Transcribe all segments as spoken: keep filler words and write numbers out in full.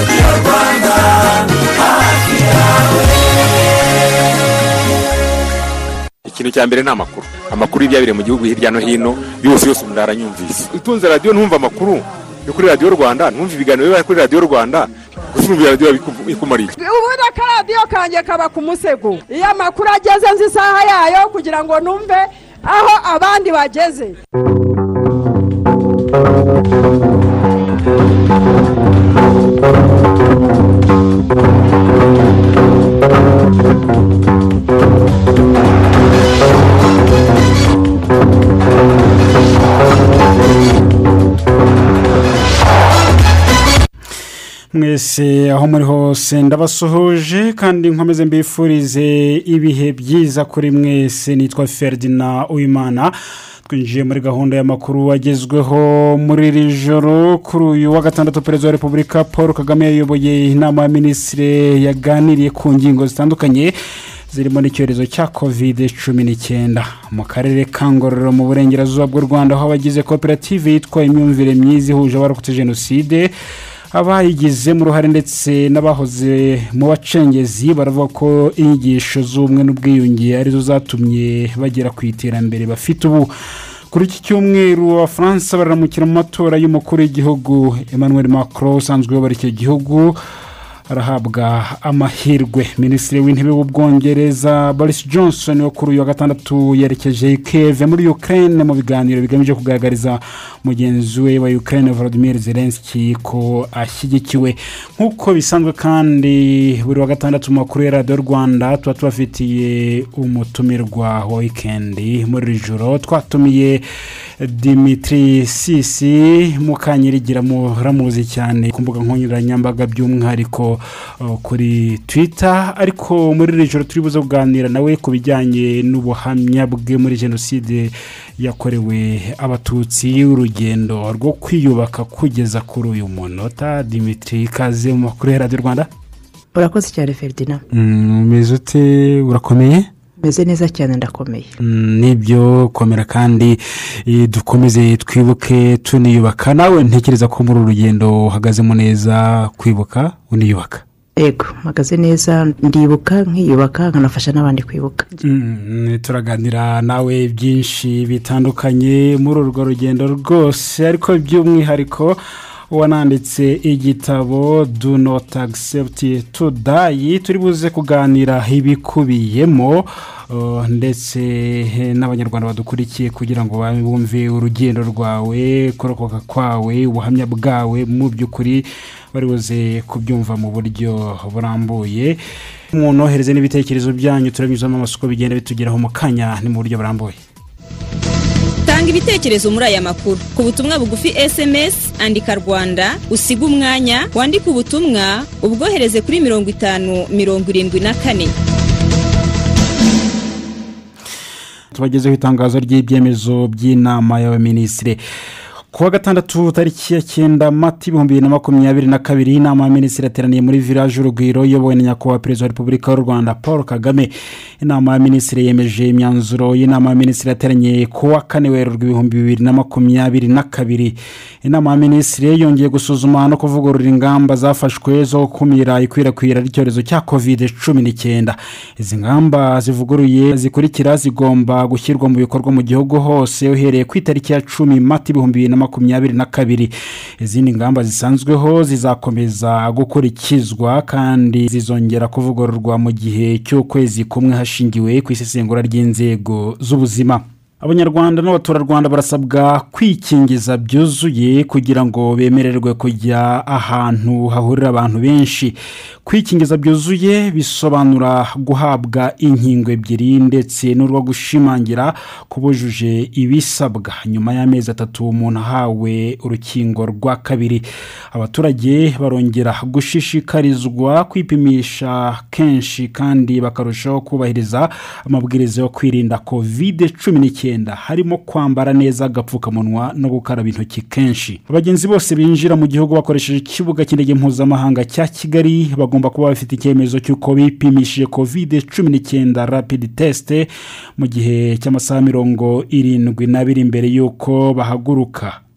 Radio Rwanda hafi yawe. Ikintu cya mbere ni amakuru amakuru y'ibyabire mu gihugu hirya no hino yose yose ndaranyumvise. Utunze radio ntumva amakuru yo kuri Radio Rwanda, ntumva ibiganiro biba kuri Radio Rwanda, gusumva radio bikumariye. Ubundi ka radio kanje kaba ku musego, iyo amakuru ageze nzi isaha yayo kugira ngo numve aho abandi bageze. Mwese aho muri hose ndabasuhuje kandi nkomeze mbifurize ibihe byiza kuri mwese. Nitwa Ferdinand Uwimana, twinjiye muri gahunda y'amakuru agezweho muri iri joro. Kuri uyu wa gatandatu Perezida wa Repubulika Paul Kagame yayoboye inama y'Abaminisitiri yaganiriye ku ngingo zitandukanye zirimo n'icyorezo cya covid cumi n'icyenda mu karere ka Ngororero mu burengerazuba bw'u Rwanda, aho abagize koperative yitwa Imyumvire Myiza ihuje abarokotse jenoside abayigize mu ruhare ndetse n'abahoze mu bacengezi baravuga ko inyigisho z'ubumwe n'ubwiyunge arizo zatumye bagera ku iterambere bafite ubu. Kuri iki cyumweru Abafaransa bararamukira mu matora y'umukuru w'igihugu. Emmanuel Macron usanzwe uyobora icyo gihugu arahabwa amahirwe. Minisitiri w'intebe w'Ubwongereza Boris Johnson wo kuri uyu wa gatandatu yerekeje Kiev muri Ukraine mu biganiro bigamije kugaragariza mugenzi we wa Ukraine Volodymyr Zelensky ko ashyigikiwe. Nk'uko bisanzwe kandi buri wa gatandatu makuru ya Radio Rwanda tuba tubafitiye umutumirwa wa weekend. Muri joro twatumiye Dimitri Sisi Mukanyirigira muramuzi cyane ku mbuga nkoranyambaga by'umwihariko uh, kuri Twitter, ariko muri iri joro turi buze kuganira nawe ku bijyanye n'ubuhamya bwe muri jenoside yakorewe abatutsi, urugendo rwo kwiyubaka kugeza kuri uyu munota. Dimitri, kaze mu makuru ya Radio Rwanda. Urakoze cyane Ferdinand. Mm, mezute urakomeye? Meze neza cyane ndakomeye. Mm, nibyo komera kandi e, dukomeze twibuke tuniyubaka. Nawe ntekereza ko muri urugendo uhagazemo neza kwibuka uniyubaka. Ego, magaze neza ndibuka nkiyubaka nkanafasha n'abandi kwibuka. Mm, turaganira nawe byinshi bitandukanye muri urwo rugendo rwose, ariko by'umwihariko wananditse igitabo Do Not Accept to Die. Turi buze kuganira ibikubiyemo uh, ndetse n'abanyarwanda badukurikiye kugira ngo bumve urugendo rwawe, kurokoka kwawe, ubuhamya bwawe mu by'ukuri bari buze kubyumva mu buryo burambuye. Umuntu ohereze n'ibitekerezo byanyu turabinyuzamo amasoko bigenda bitugeraho mu kanya ni mu buryo burambuye. Tanga ibitekerezo muri aya makuru ku butumwa bugufi S M S andika Rwanda usiga umwanya wandika ubutumwa ubwohereze kuri mirongo itanu mirongo irindwi na kane. Tubagezeho itangazo ry'ibyemezo by'inama y'Abaminisitiri. Kuwa gatandatu tariki ya cyenda Mata ibihumbi bibiri na makumyabiri na kabiri inama y'Abaminisitiri yateraniye muri Village Urugwiro iyobowe na Nyakubahwa Perezida wa Repubulika y'u Rwanda Paul Kagame. Inama y'Abaminisitiri yemeje imyanzuro y'inama y'Abaminisitiri yateraniye kuwa kane Werurwe ibihumbi bibiri na makumyabiri na kabiri. Inama y'Abaminisitiri yongeye gusuzuma no kuvugurura ingamba zafashwe zo gukumira ikwirakwira ry'icyorezo cya covid cumi n'icyenda. Izi ngamba zivuguruye zikurikira zigomba gushyirwa mu bikorwa mu gihugu hose uhereye ku itariki ya cumi Mata ibihumbi bibiri na makumyabiri na kabiri. Izindi ngamba zisanzweho zizakomeza gukurikizwa kandi zizongera kuvugururwa mu gihe cy'ukwezi kumwe hashingiwe ku isesengura ry'inzego z'ubuzima. Abanyarwanda n'abaturarwanda barasabwa kwikingiza byuzuye kugira ngo bemererwe kujya ahantu hahurira abantu benshi. Kwikingiza byuzuye bisobanura guhabwa inkingo ebyiri ndetse n'urwo gushimangira kubujuje ibisabwa nyuma y'amezi atatu umuntu ahawe urukingo rwa kabiri. Abaturage barongera gushishikarizwa kwipimisha kenshi kandi bakarushaho kubahiriza amabwiriza yo kwirinda covid cumi n'icyenda, harimo kwambara neza agapfukamunwa no gukaraba intoki kenshi. Abagenzi bose binjira mu gihugu bakoresheje ikibuga cy'indege mpuzamahanga cya Kigali bagomba kuba bafite icyemezo cy'uko bipimishije covid cumi n'icyenda rapid test mu gihe cy'amasaha mirongo irindwi n'abiri mbere y'uko bahaguruka.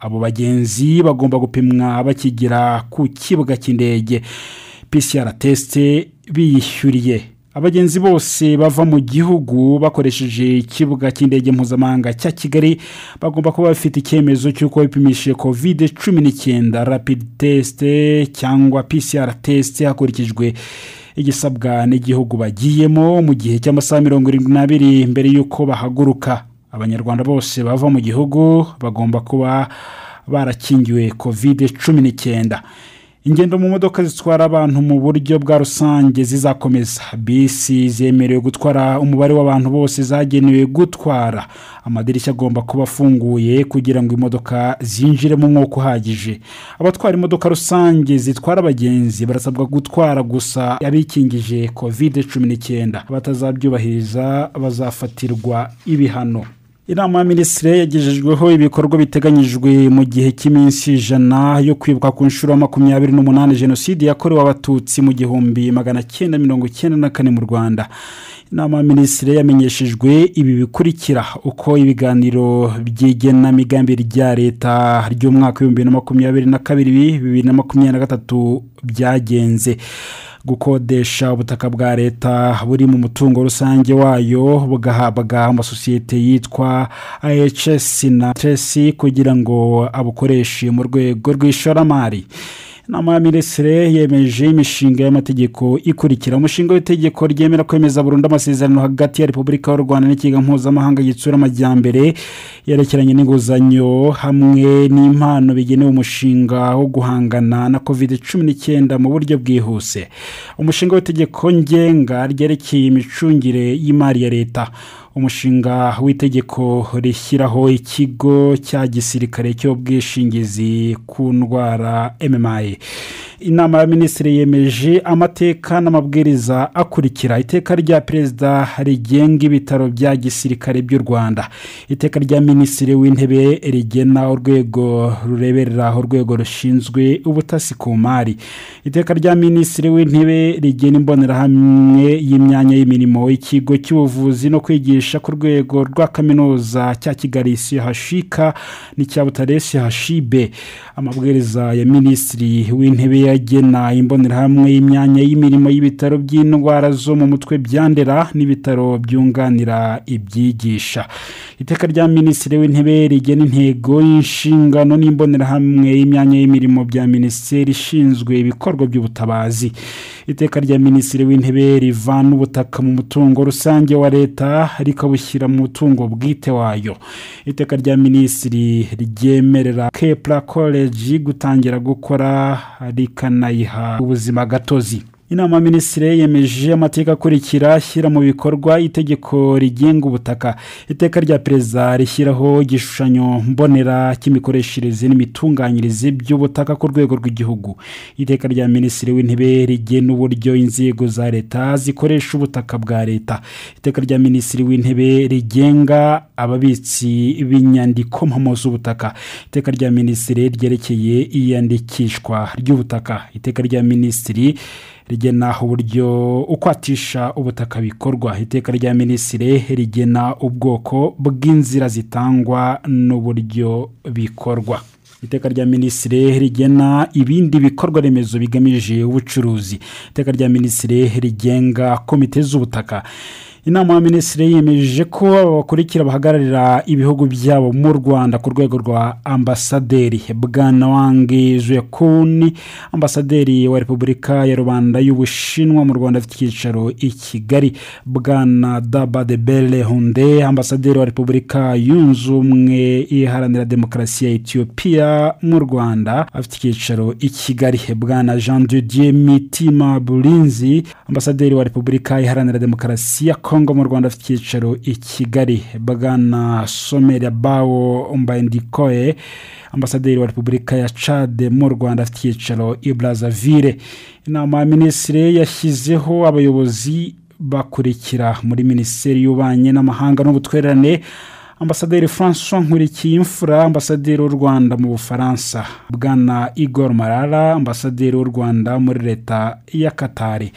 abo bagenzi bagomba gupimwa bakigera ku kibuga cy'indege. P C R test biyishyuriye. Abagenzi bose bava mu gihugu bakoresheje ikibuga cy'indege mpuzamahanga cya Kigali bagomba kuba bafite icyemezo cy'uko bipimishije covid cumi n'icyenda rapid test cyangwa P C R test hakurikijwe igisabwa n'igihugu bagiyemo mu gihe cy'amasaha mirongo irindwi n'abiri mbere y'uko bahaguruka. Abanyarwanda bose bava mu gihugu bagomba kuba barakingiwe covid cumi n'icyenda. Ingendo mu modoka zitwara abantu mu buryo bwa rusange zizakomeza. Bisi zemerewe gutwara umubare w'abantu bose zagenewe gutwara. Amadirishya agomba kuba afunguye kugira ngo imodoka zinjire mu mwuka uhagije. Abatwara imodoka rusange zitwara abagenzi barasabwa gutwara gusa abikingije covid cumi n'icyenda. Batazabyubahiriza bazafatirwa ibihano. Inama ya Minisitiri yagejejweho ibikorwa biteganyijwe mu gihe cy'iminsi ijana yo kwibuka ku nshuro ya makumyabiri n'umunani Jenoside yakorewe Abatutsi mu gihumbi magana cyenda mirongo icyenda na kane mu Rwanda. Inama ya Minisitiri yamenyeshejwe ibi bikurikira: uko ibiganiro by'igenamigambi rya leta ry'umwaka wa bibiri na makumyabiri na kabiri bibiri na makumyabiri na gatatu byagenze. Gukodesha ubutaka bwa leta buri mu mutungo rusange wayo bugahabwa amasosiyete yitwa I H S na T R C kugira ngo abukoreshe mu rwego rw'ishoramari. Inama ya Minisitiri yemeje imishinga y'amategeko ikurikira: umushinga w'itegeko ryemera kwemeza burundu amasezerano hagati ya Repubulika y'u Rwanda n'ikigo mpuzamahanga gitsura amajyambere yerekeranye n'inguzanyo hamwe n'impano bigenewe umushinga wo guhangana na covid cumi n'icyenda mu buryo bwihuse. Umushinga w'itegeko ngenga ryerekeye imicungire y'imari ya leta. Umushinga w'itegeko rishyiraho ikigo cya gisirikare cy'ubwishingizi ku ndwara M M I. Inama ya Minisitiri yemeje amateka n'amabwiriza akurikira: iteka rya Perezida rigenga ibitaro bya gisirikare by'u Rwanda, iteka rya Minisitiri w'Intebe rigena urwego rureberera urwego rushinzwe ubutasi ku mari, iteka rya Minisitiri w'Intebe rigena imbonerahamwe y'imyanya y'imirimo y'ikigo cy'ubuvuzi no kwigisha ku rwego rwa kaminuza cya Kigali C H I K n'icya Butare C H I B. Amabwiriza ya Minisitiri w'Intebe yagena imbonerahamwe y'imyanya y'imirimo y'ibitaro by'indwara zo mu mutwe byandera n'ibitaro byunganira ibyigisha. Iteka rya Minisitiri w'Intebe rigena intego y'inshingano n'imbonerahamwe y'imyanya y'imirimo bya Minisiteri ishinzwe ibikorwa by'ubutabazi. Iteka rya Minisitiri w'Intebe rivana ubutaka mu mutungo rusange wa leta rikabushyira mu mutungo bwite wayo. Iteka rya Minisitiri ryemerera Kepler College gutangira gukora rikanayiha ubuzima gatozi. Inama ya Minisitiri yemeje amateka akurikira ashyira mu bikorwa itegeko rigenga ubutaka. Iteka rya Perezida rishyiraho igishushanyo mbonera cy'imikoreshereze n'imitunganyirize by'ubutaka ku rwego rw'igihugu. Iteka rya Minisitiri w'Intebe rigena uburyo inzego za leta zikoresha ubutaka bwa leta. Iteka rya Minisitiri w'Intebe rigenga ababitsi b'inyandiko mpamo z'ubutaka. Iteka rya Minisitiri ryerekeye iyandikishwa ry'ubutaka. Iteka rya Minisitiri rigena uburyo ukwatisha ubutaka bikorwa. Iteka rya Minisitiri rigena ubwoko bw'inzira zitangwa n'uburyo bikorwa. Iteka rya Minisitiri rigena ibindi bikorwa remezo bigamije ubucuruzi. Iteka rya Minisitiri rigenga komite z'ubutaka. Inama ya Minisitiri yemeje ko abakurikira bahagararira ibihugu byabo mu Rwanda ku rwego rwa ambasaderi: Bwana Wang Zhuekun, ambasaderi wa Repubulika ya Rwanda y'Ubushinwa mu Rwanda afite icyicaro i Kigali; Bwana Dabadebele Hunde, ambasaderi wa Repubulika yunze ubumwe iharanira demokarasi ya Ethiopia mu Rwanda afite icyicaro i Kigali; Bwana Jean de Dieu Mitima Burinzi, ambasaderi wa Repubulika iharanira demokarasi ya Kongo mu Rwanda afite icyicaro i Kigali; Bwana Somera Bao Mbandikoe, ambasaderi wa Repubulika ya Chad mu Rwanda afite icyicaro i Brazzaville. Inama ya Minisitiri yashyizeho abayobozi bakurikira muri Minisiteri y'Ububanyi n'Amahanga n'Ubutwererane: Ambasaderi François Nkurikiyimfura, ambasaderi w'u Rwanda mu Bufaransa; Bwana Igor Marara, ambasaderi w'u Rwanda muri leta ya Qatar;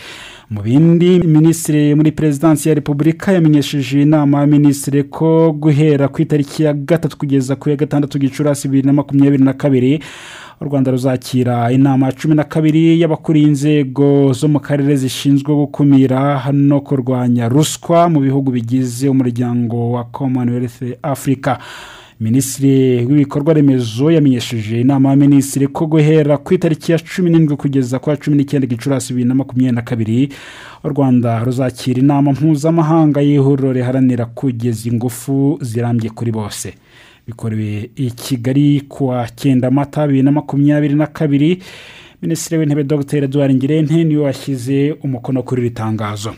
mu bindi minisitiri muri perezidansi ya repubulika yamenyesheje inama ya minisitiri ko guhera ku itariki ya gatatu kugeza ku ya gatandatu Gicurasi bibiri na makumyabiri na kabiri u Rwanda ruzakira inama cumi na kabiri y'abakuriye inzego zo mu karere zishinzwe gukumira no kurwanya ruswa mu bihugu bigize umuryango wa Commonwealth Africa. Minisitiri w'ibikorwa remezo yamenyesheje inama ya minisitiri ko guhera ku itariki ya cumi n'indwi kugeza ku ya cumi n'icyenda Gicurasi bibiri na makumyabiri na kabiri u Rwanda ruzakira inama mpuzamahanga y'ihuriro riharanira kugeza ingufu zirambye kuri bose. Bikorewe i Kigali kuwa cyenda Mata bibiri na makumyabiri na kabiri. Minisitiri w'intebe Dr Edouard Ngirente niwe washyize umukono kuri iri tangazo.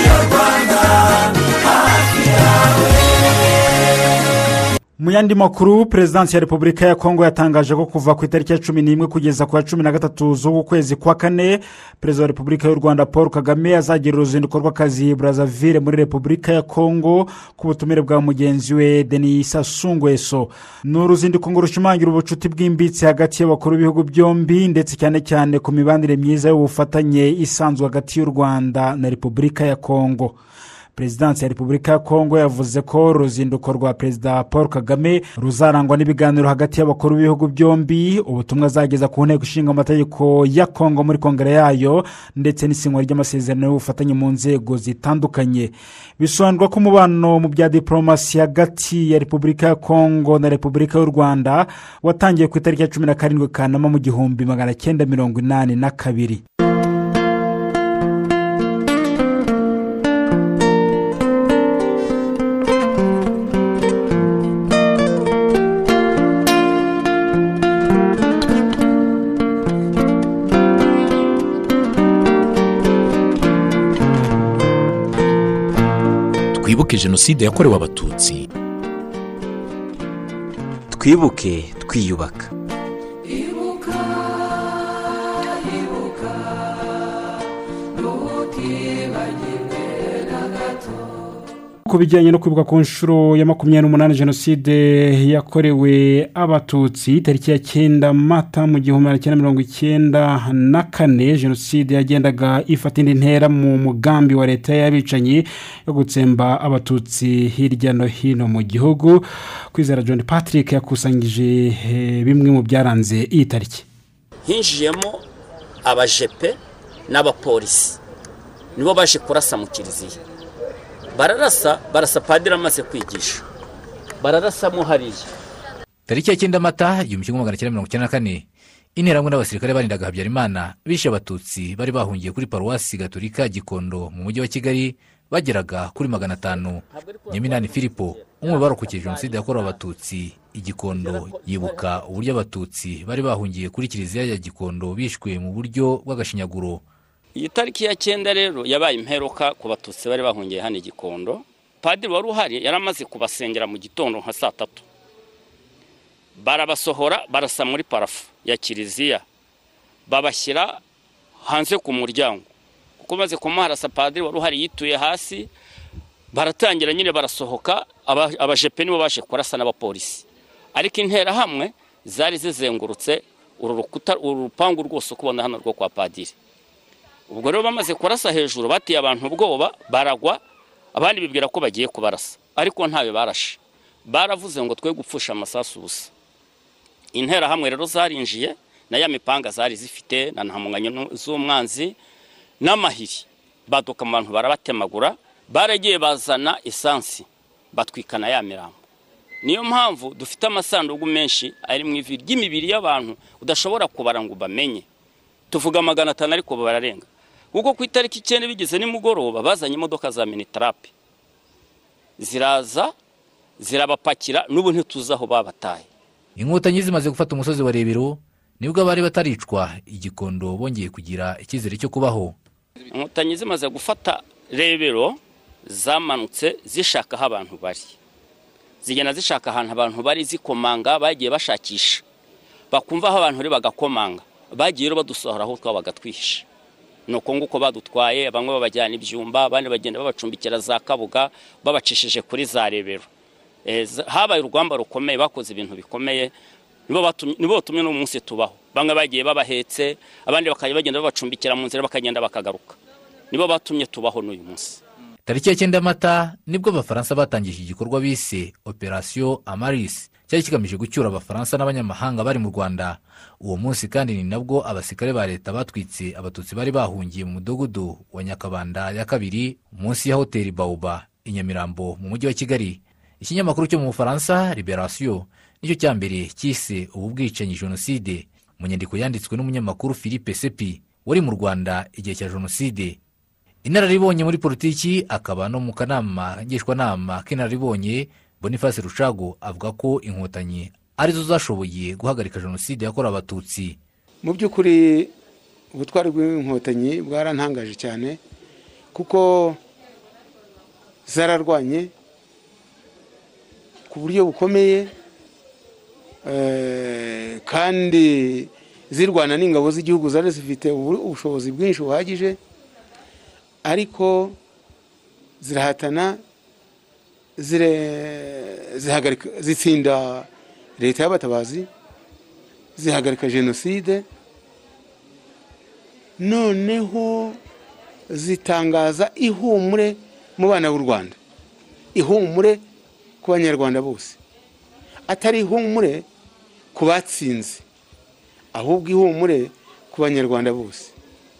Mu yandi makuru, Perezidansi ya Repubulika ya Kongo yatangaje ko kuva ku itariki ya cumi n'imwe kugeza ku ya cumi na gatatu z'uku kwezi kwa kane Perezida wa Repubulika y'u Rwanda Paul Kagame azagira uruzinduko rw'akazi Brazzaville muri Repubulika ya Kongo ku butumire bwa mugenzi we Denis Sassou Nguesso. Ni uruzinduko ngo rushimangira ubucuti bwimbitse hagati y'abakuru b'ibihugu byombi ndetse cyane cyane ku mibanire myiza y'ubufatanye isanzwe hagati y'u Rwanda na Repubulika ya Kongo. Perezidansi ya Repubulika ya Kongo yavuze ko uruzinduko rwa Perezida Paul Kagame ruzarangwa n'ibiganiro hagati y'abakuru b'ibihugu byombi, ubutumwa azageza ku nteko ishinga amategeko ya Kongo muri kongere yayo ndetse n'isinywa ry'amasezerano y'ubufatanye mu nzego zitandukanye. Bisobanurwa ko umubano mu bya diplomasi hagati ya Repubulika ya Kongo na Repubulika y'u Rwanda watangiye ku itariki ya cumi na karindwi Kanama mu gihumbi magana cyenda mirongo inani na kabiri. Twibuke jenoside yakorewe abatutsi, twibuke twiyubaka. Ibuka, ibuka, ntukibagirwe na gato. Ku bijyanye no kwibuka ku nshuro ya makumyabiri n'umunani jenoside yakorewe abatutsi tariki ya cyenda Mata mu gihumbi magana cyenda mirongo icyenda na kane, jenoside yagendaga ifata indi ntera mu mugambi wa leta y'abicanyi yo gutsemba abatutsi hirya no hino mu gihugu. Kwizera John Patrick yakusanyije bimwe mu byaranze iyi tariki. Hinjiyemo abajepe n'abapolisi nibo baje kurasa mu kiliziya. Bararasa barasa padiri amaze kwigisha, bararasa mu hariya. Tariki ya cyenda Mata igihumbi kimwe magana cyenda mirongo icyenda na kane, interamwe n'abasirikare barindaga Habyarimana bishe abatutsi bari bahungiye kuri paruwasi gatolika Gikondo mu mujyi wa Kigali bageraga kuri magana atanu. Nyaminani Filipo umwe barokokeye jenoside yakorewe abatutsi Igikondo yibuka uburyo abatutsi bari bahungiye kuri kiliziya ya Gikondo bishwe mu buryo bw'agashinyaguro. Iyi tariki ya cyenda rero yabaye imperuka ku batutsi bari bahungiye hano Gikondo. Padiri wari uhari yaramaze kubasengera mu gitondo nka saa tatu. Barabasohora barasa muri parafu ya kiliziya, babashyira hanze ku muryango. Kuko maze kumuharasa padiri wari uhari yituye hasi, baratangira nyine barasohoka, abajepe nibo baje kurasa n'abapolisi. Ariko intera hamwe zari zizengurutse uru rukuta urupangu rwose kubona hano rwo kwa padiri. Ubwo rero bamaze kurasa hejuru batiye abantu ubwoba, baragwa, abandi bibwira ko bagiye kubarasa, ariko ntawe barashe. Baravuze ngo twe gupfusha amasasu busa. Intera hamwe rero zarinjiye na ya mipanga zari zifite na ntamunganyo z'umwanzi n'amahiri, baduka mu bantu barabatemagura, baragiye bazana esansi batwikana ya mirambo. Niyo mpamvu dufite amasanduku menshi ari mu ivi ry'imibiri y'abantu udashobora kubara ngo bamenye. Tuvuga magana atanu ariko bararenga. Kuko ku itariki icyenda bigeze nimugoroba bazanye imodoka za minitrape, ziraza zirabapakira n'ubu ntituzaho babataye. Inkotanyi zimaze gufata umusozi wa Rebero nibwo bari bataricwa Igikondo bongeye kugira icyizere cyo kubaho. Inkotanyi zimaze gufata Rebero zamanutse zishaka aho abantu bari, zigenda zishaka ahantu abantu bari zikomanga, bagiye bashakisha bakumva aho abantu bari bagakomanga, bagiye badusohora aho twabaga twihishe. Nuko nguko badutwaye, bamwe babajyana ibyumba, abandi bagenda babacumbikira za Kabuga babacishije kuri za Rebero. Eh, habaye urugamba rukomeye, bakoze ibintu bikomeye, nibo batumye nibo batumye no munsi tubaho. Bamwe bagiye babahetse, abandi bakaje bagenda babacumbikira mu nzira bakagenda bakagaruka. nibo batumye tubaho n'uyu munsi. Tariki ya cyenda Mata nibwo abafaransa batangije igikorwa bise Operation Amaris cyari kigamije gucyura abafaransa n'abanyamahanga bari mu Rwanda. Uwo munsi kandi ni nabwo abasikare ba leta batwitse abatutsi bari bahungiye mu mudugudu wa Nyakabanda ya kabiri munsi ya hoteli Bauba i Nyamirambo mu mujyi wa Kigali. Ikinyamakuru cyo mu Bufaransa Libération nicyo cyambere cyise ubu bwicanyi jenoside mu nyandiko yanditswe n'umunyamakuru Philippe Sepi wari mu Rwanda igihe cya jenoside. Inararibonye muri politiki akaba no mu kanama ngishwanama k'inararibonye Boniface Rushago avuga ko inkotanyi arizo zashoboye guhagarika jenoside yakorewe abatutsi. Mu by'ukuri ubutwari bw'inkotanyi bwarantangaje cyane kuko zararwanye ku buryo bukomeye kandi zirwana n'ingabo z'igihugu zari zifite ubushobozi bwinshi buhagije, ariko zirahatana zihagarika zitsinda leta y'abatabazi, zihagarika jenoside, noneho zitangaza ihumure mu bana b'u Rwanda, ihumure ku banyarwanda bose, atari ihumure ku batsinze ahubwo ihumure ku banyarwanda bose.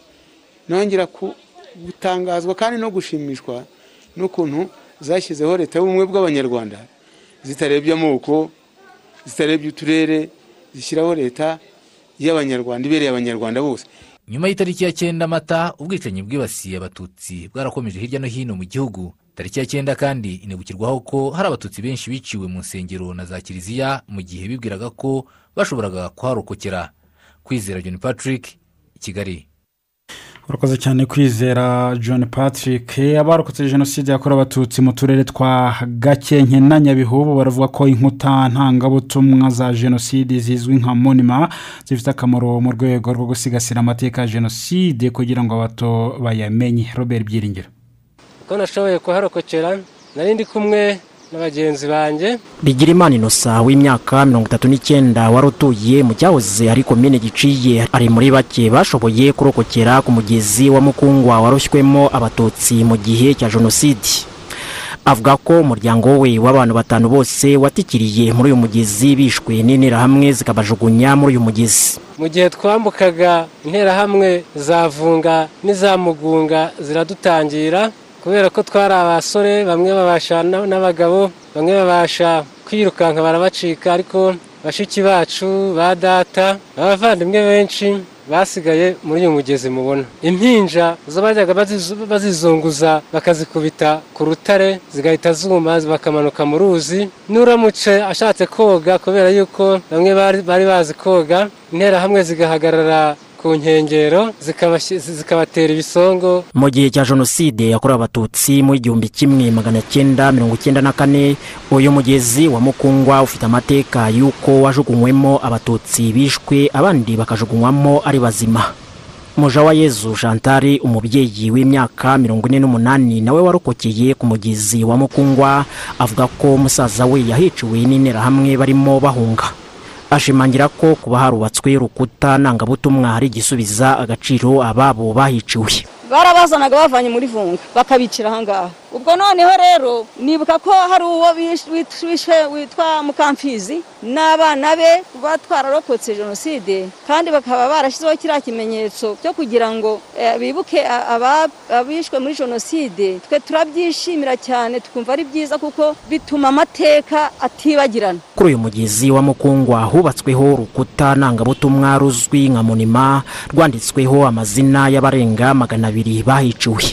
Nongera gutangazwa kandi no gushimishwa n'ukuntu zashyizeho leta y'ubumwe bw'abanyarwanda, zitarebye amoko, zitarebye uturere, zishyiraho leta y'abanyarwanda ibereye abanyarwanda bose. Nyuma y'itariki ya cyenda Mata ubwicanyi bwibasiye abatutsi bwarakomeje hirya no hino mu gihugu. Tariki ya cyenda kandi inibukirwaho ko hari abatutsi benshi biciwe mu nsengero na za kiliziya mu gihe bibwiraga ko bashoboraga kuharokokera. Kwizera John Patrick, Kigali. Urakoze cyane Kwizera John Patrick. Abarokotse jenoside yakorewe abatutsi mu turere twa Gakenke na Nyabihu baravuga ko inkuta ntangabutumwa za jenoside zizwi nka monima zifite akamaro mu rwego rwo gusigasira amateka ya jenoside kugira ngo abato bayamenye. Robert Byiringiro. Ko nashoboye kuharokokera nari ndi kumwe n'abagenzi banje. Bigirimana Inosa w'imyaka mirongo itatu n'icyenda warutuye mu cyahoze ari komine Giciye ari muri bake bashoboye kurokokera ku mugezi wa Mukungwa waroshywe abatutsi mu gihe cya jenoside. Avuga ko umuryango we w'abantu batanu bose watikiriye muri uyu mugezi bishwe n'interahamwe zikabajugunya muri uyu mugezi. Mu gihe twambukaga interahamwe zavunga n'izamugunga ziradutangira kubera ko twari abasore, bamwe babasha n'abagabo, bamwe babasha kwirukanka barabacika, ariko bashiki bacu ba data abavandimwe benshi basigaye muri uyu mugezi mubona. Impinja zo bajyaga bazizunguza bakazikubita ku rutare zigahita zuma bakamanuka mu ruzi. N'uramutse ashatse koga kubera yuko bamwe bari bazi koga, intera hamwe zigahagarara ku nkengero zikabatera ibisongo. Mu gihe cya jenoside yakorewe abatutsi mu igihumbi kimwe magana cyenda mirongo icyenda na kane uyu mugezi wa Mukungwa ufite amateka yuko wajugunywemo abatutsi bishwe abandi bakajugunywamo ari bazima. Mujawayezu Chantal umubyeyi w'imyaka mirongo ine n'umunani nawe warokokeye ku mugezi wa Mukungwa avuga ko musaza we yahiciwe n'interahamwe barimo bahunga. Ashimangira ko kuba harubatswe urukuta ntangabutumwa hari igisubiza agaciro ababo bahiciwe. Barabazanaga bavanye muri Vunga bakabicira ahangaha. Ubwo noneho rero nibuka ko hari uwo bishwe witwa Mukamfizi n'abana be batwararokotse jenoside, kandi bakaba barashyizeho kiriya kimenyetso cyo kugira ngo e, bibuke abishwe muri jenoside. Twe turabyishimira cyane, tukumva ari byiza kuko bituma amateka atibagirana. Kuri uyu mugezi wa Mukungwa hubatsweho urukuta ntangabutumwa ruzwi nka monima rwanditsweho amazina y'abarenga magana abiri bahiciwe.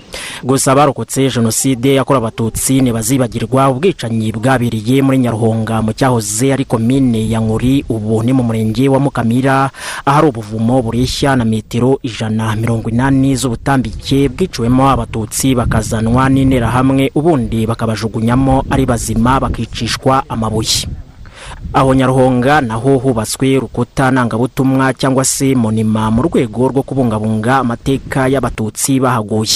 Gusa barokotse jenoside yakorewe abatutsi ntibazibagirwa ubwicanyi bwabiriye muri Nyaruhonga mu cyahoze ari komine ya Nkuri, ubu ni mu murenge wa Mukamira, ahari ubuvumo bureshya na metero ijana mirongo inani z'ubutambike bwiciwemo abatutsi bakazanwa n'interahamwe ubundi bakabajugunyamo ari bazima bakicishwa amabuye. Aho Nyaruhonga naho hubatswe urukuta ntangabutumwa cyangwa se monima mu rwego rwo kubungabunga amateka y'abatutsi bahaguye.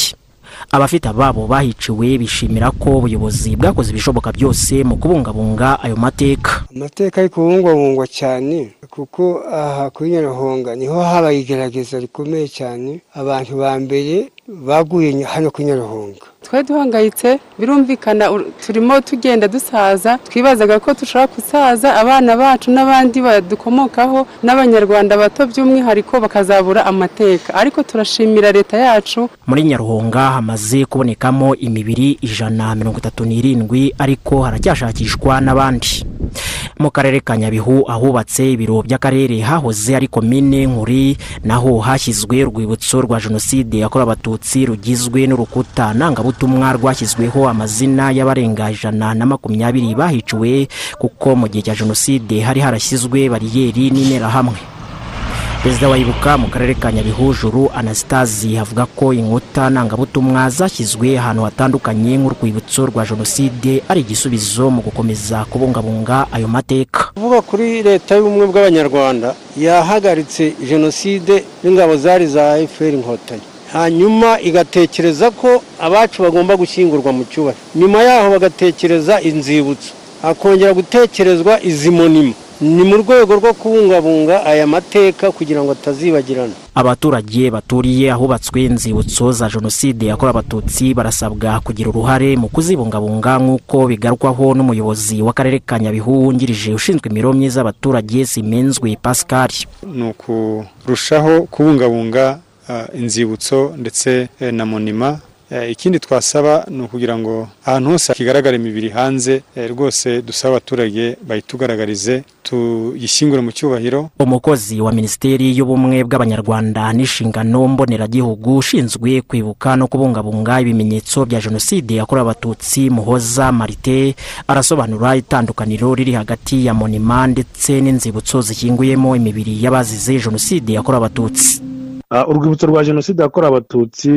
abafite ababo bahiciwe bishimira ko ubuyobozi bwakoze ibishoboka byose mu kubungabunga ayo mateka. Amateka ari kubungwabungwa cyane kuko aha kuri Nyaruhonga niho habaye igerageza rikomeye cyane, abantu ba mbere baguye hano kuri Nyaruhonga. Twari duhangayitse, birumvikana turimo tugenda dusaza, twibazaga ko dushobora kusaza abana bacu n'abandi badukomokaho n'abanyarwanda bato by'umwihariko bakazabura amateka, ariko turashimira leta yacu. Muri Nyaruhonga hamaze kubonekamo imibiri ijana mirongo itatu n'irindwi ariko haracyashakishwa n'abandi. Mu karere ka Nyabihu ahubatse ibiro by'akarere hahoze ari komine Nkuri, naho hashyizwe urwibutso rwa jenoside yakorewe abatutsi rugizwe n'urukuta ntangabutumwa rwashyizweho amazina y'abarenga ijana na makumyabiri bahiciwe, kuko mu gihe cya jenoside hari harashyizwe bariyeri n'interahamwe. Perezida wa Ibuka mu karere ka Nyabihu Juru Anastasi avuga ko inkuta ntangabutumwa zashyizwe ahantu hatandukanye nk'urwibutso rwa jenoside ari igisubizo mu gukomeza kubungabunga ayo mateka. Kuvuga kuri leta y'ubumwe bw'abanyarwanda yahagaritse jenoside n'ingabo zari za F P R Inkotanyi, hanyuma igatekereza ko abacu bagomba gushyingurwa mu cyubahiro, nyuma yaho bagatekereza inzibutso, akongera gutekerezwa izimonima. Ni mu rwego rwo kubungabunga aya mateka kugira ngo atazibagirana. Abaturage baturiye ahubatswe inzibutso za jenoside yakorewe abatutsi barasabwa kugira uruhare mu kuzibungabunga nk'uko bigarukwaho n'umuyobozi w'akarere ka Nyabihu wungirije ushinzwe imibereho myiza y'abaturage Simenzwe Pascal. Ni ukurushaho kubungabunga uh, inzibutso ndetse eh, na monima. Ikindi twasaba ni ukugira ngo ahantu hose kigaragara imibiri hanze rwose dusaba abaturage bayitugaragarize tuyishyingure mu cyubahiro. Umukozi wa Minisiteri y'Ubumwe bw'Abanyarwanda n'inshingano mboneragihugu ushinzwe kwibuka no kubungabunga ibimenyetso bya jenoside yakorewe abatutsi Muhoza Marite arasobanura itandukaniro riri hagati ya monima ndetse n'inzibutso zishyinguyemo imibiri y'abazize jenoside yakorewe abatutsi. Urwibutso rwa jenoside yakorewe abatutsi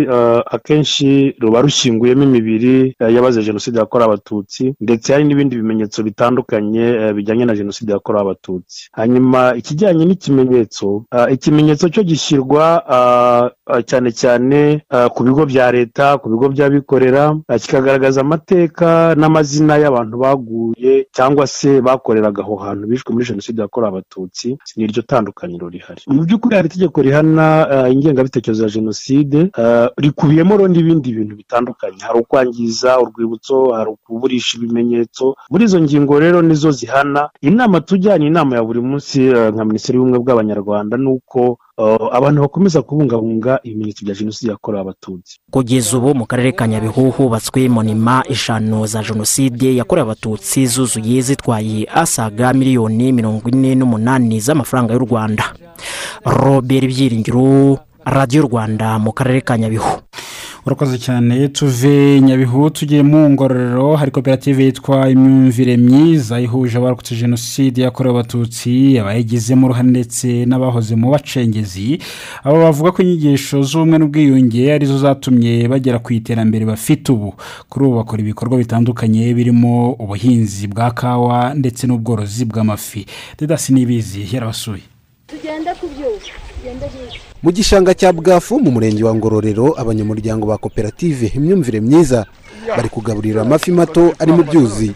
akenshi ruba rushinguyemo imibiri y'abazize jenoside yakorewe abatutsi, ndetse hari n'ibindi bimenyetso bitandukanye bijyanye na jenoside yakorewe abatutsi. Hanyuma ikijyanye n'ikimenyetso, ikimenyetso cyo gishyirwa cyane cyane ku bigo bya leta, ku bigo by'abikorera, kikagaragaza amateka n'amazina y'abantu baguye cyangwa se bakoreraga aho hantu bishwe muri jenoside yakorewe abatutsi. Ni iryo tandukaniro rihari. Mu by'ukuri hari itegeko rihana ingengabitekerezo ya jenoside rikubiyemo n'ibindi bintu bitandukanye, hari ukwangiza urwibutso, hari ukuburisha ibimenyetso. Muri izo ngingo rero nizo zihana. Inama tujyanye inama ya buri munsi nka Minisiteri y'Ubumwe bw'Abanyarwanda nuko abantu bakomeza kubungabunga ibimenyetso bya jenoside yakorewe abatutsi. Kugeza ubu mu karere ka Nyabihu hubatswe monima eshanu za jenoside yakorewe abatutsi zuzuye zitwaye asaga miliyoni mirongo ine n'umunani z'amafaranga y'u Rwanda. Robert Byiringiro, Radio Rwanda mu karere ka Nyabihu. Urakoze cyane. Tuve Nyabihu tugiye mu Ngororero, hari koperative yitwa Imyumvire Myiza ihuje abarokotse jenoside yakorewe abatutsi, abayigizemo uruhare ndetse n'abahoze mu bacengezi. Abo bavuga ko inyigisho z'ubumwe n'ubwiyunge arizo zatumye bagera ku iterambere bafite ubu. Kuri ubu bakora ibikorwa bitandukanye birimo ubuhinzi bwa kawa ndetse n'ubworozi bw'amafi. Dedasi Nibizi yarabasuye. Tugenda kubyuka, tugenda byinshi. Mu gishanga cya Bwafu mu murenge wa Ngororero, abanyamuryango ba koperative Imyumvire Myiza bari kugaburira amafi mato ari mu byuzi.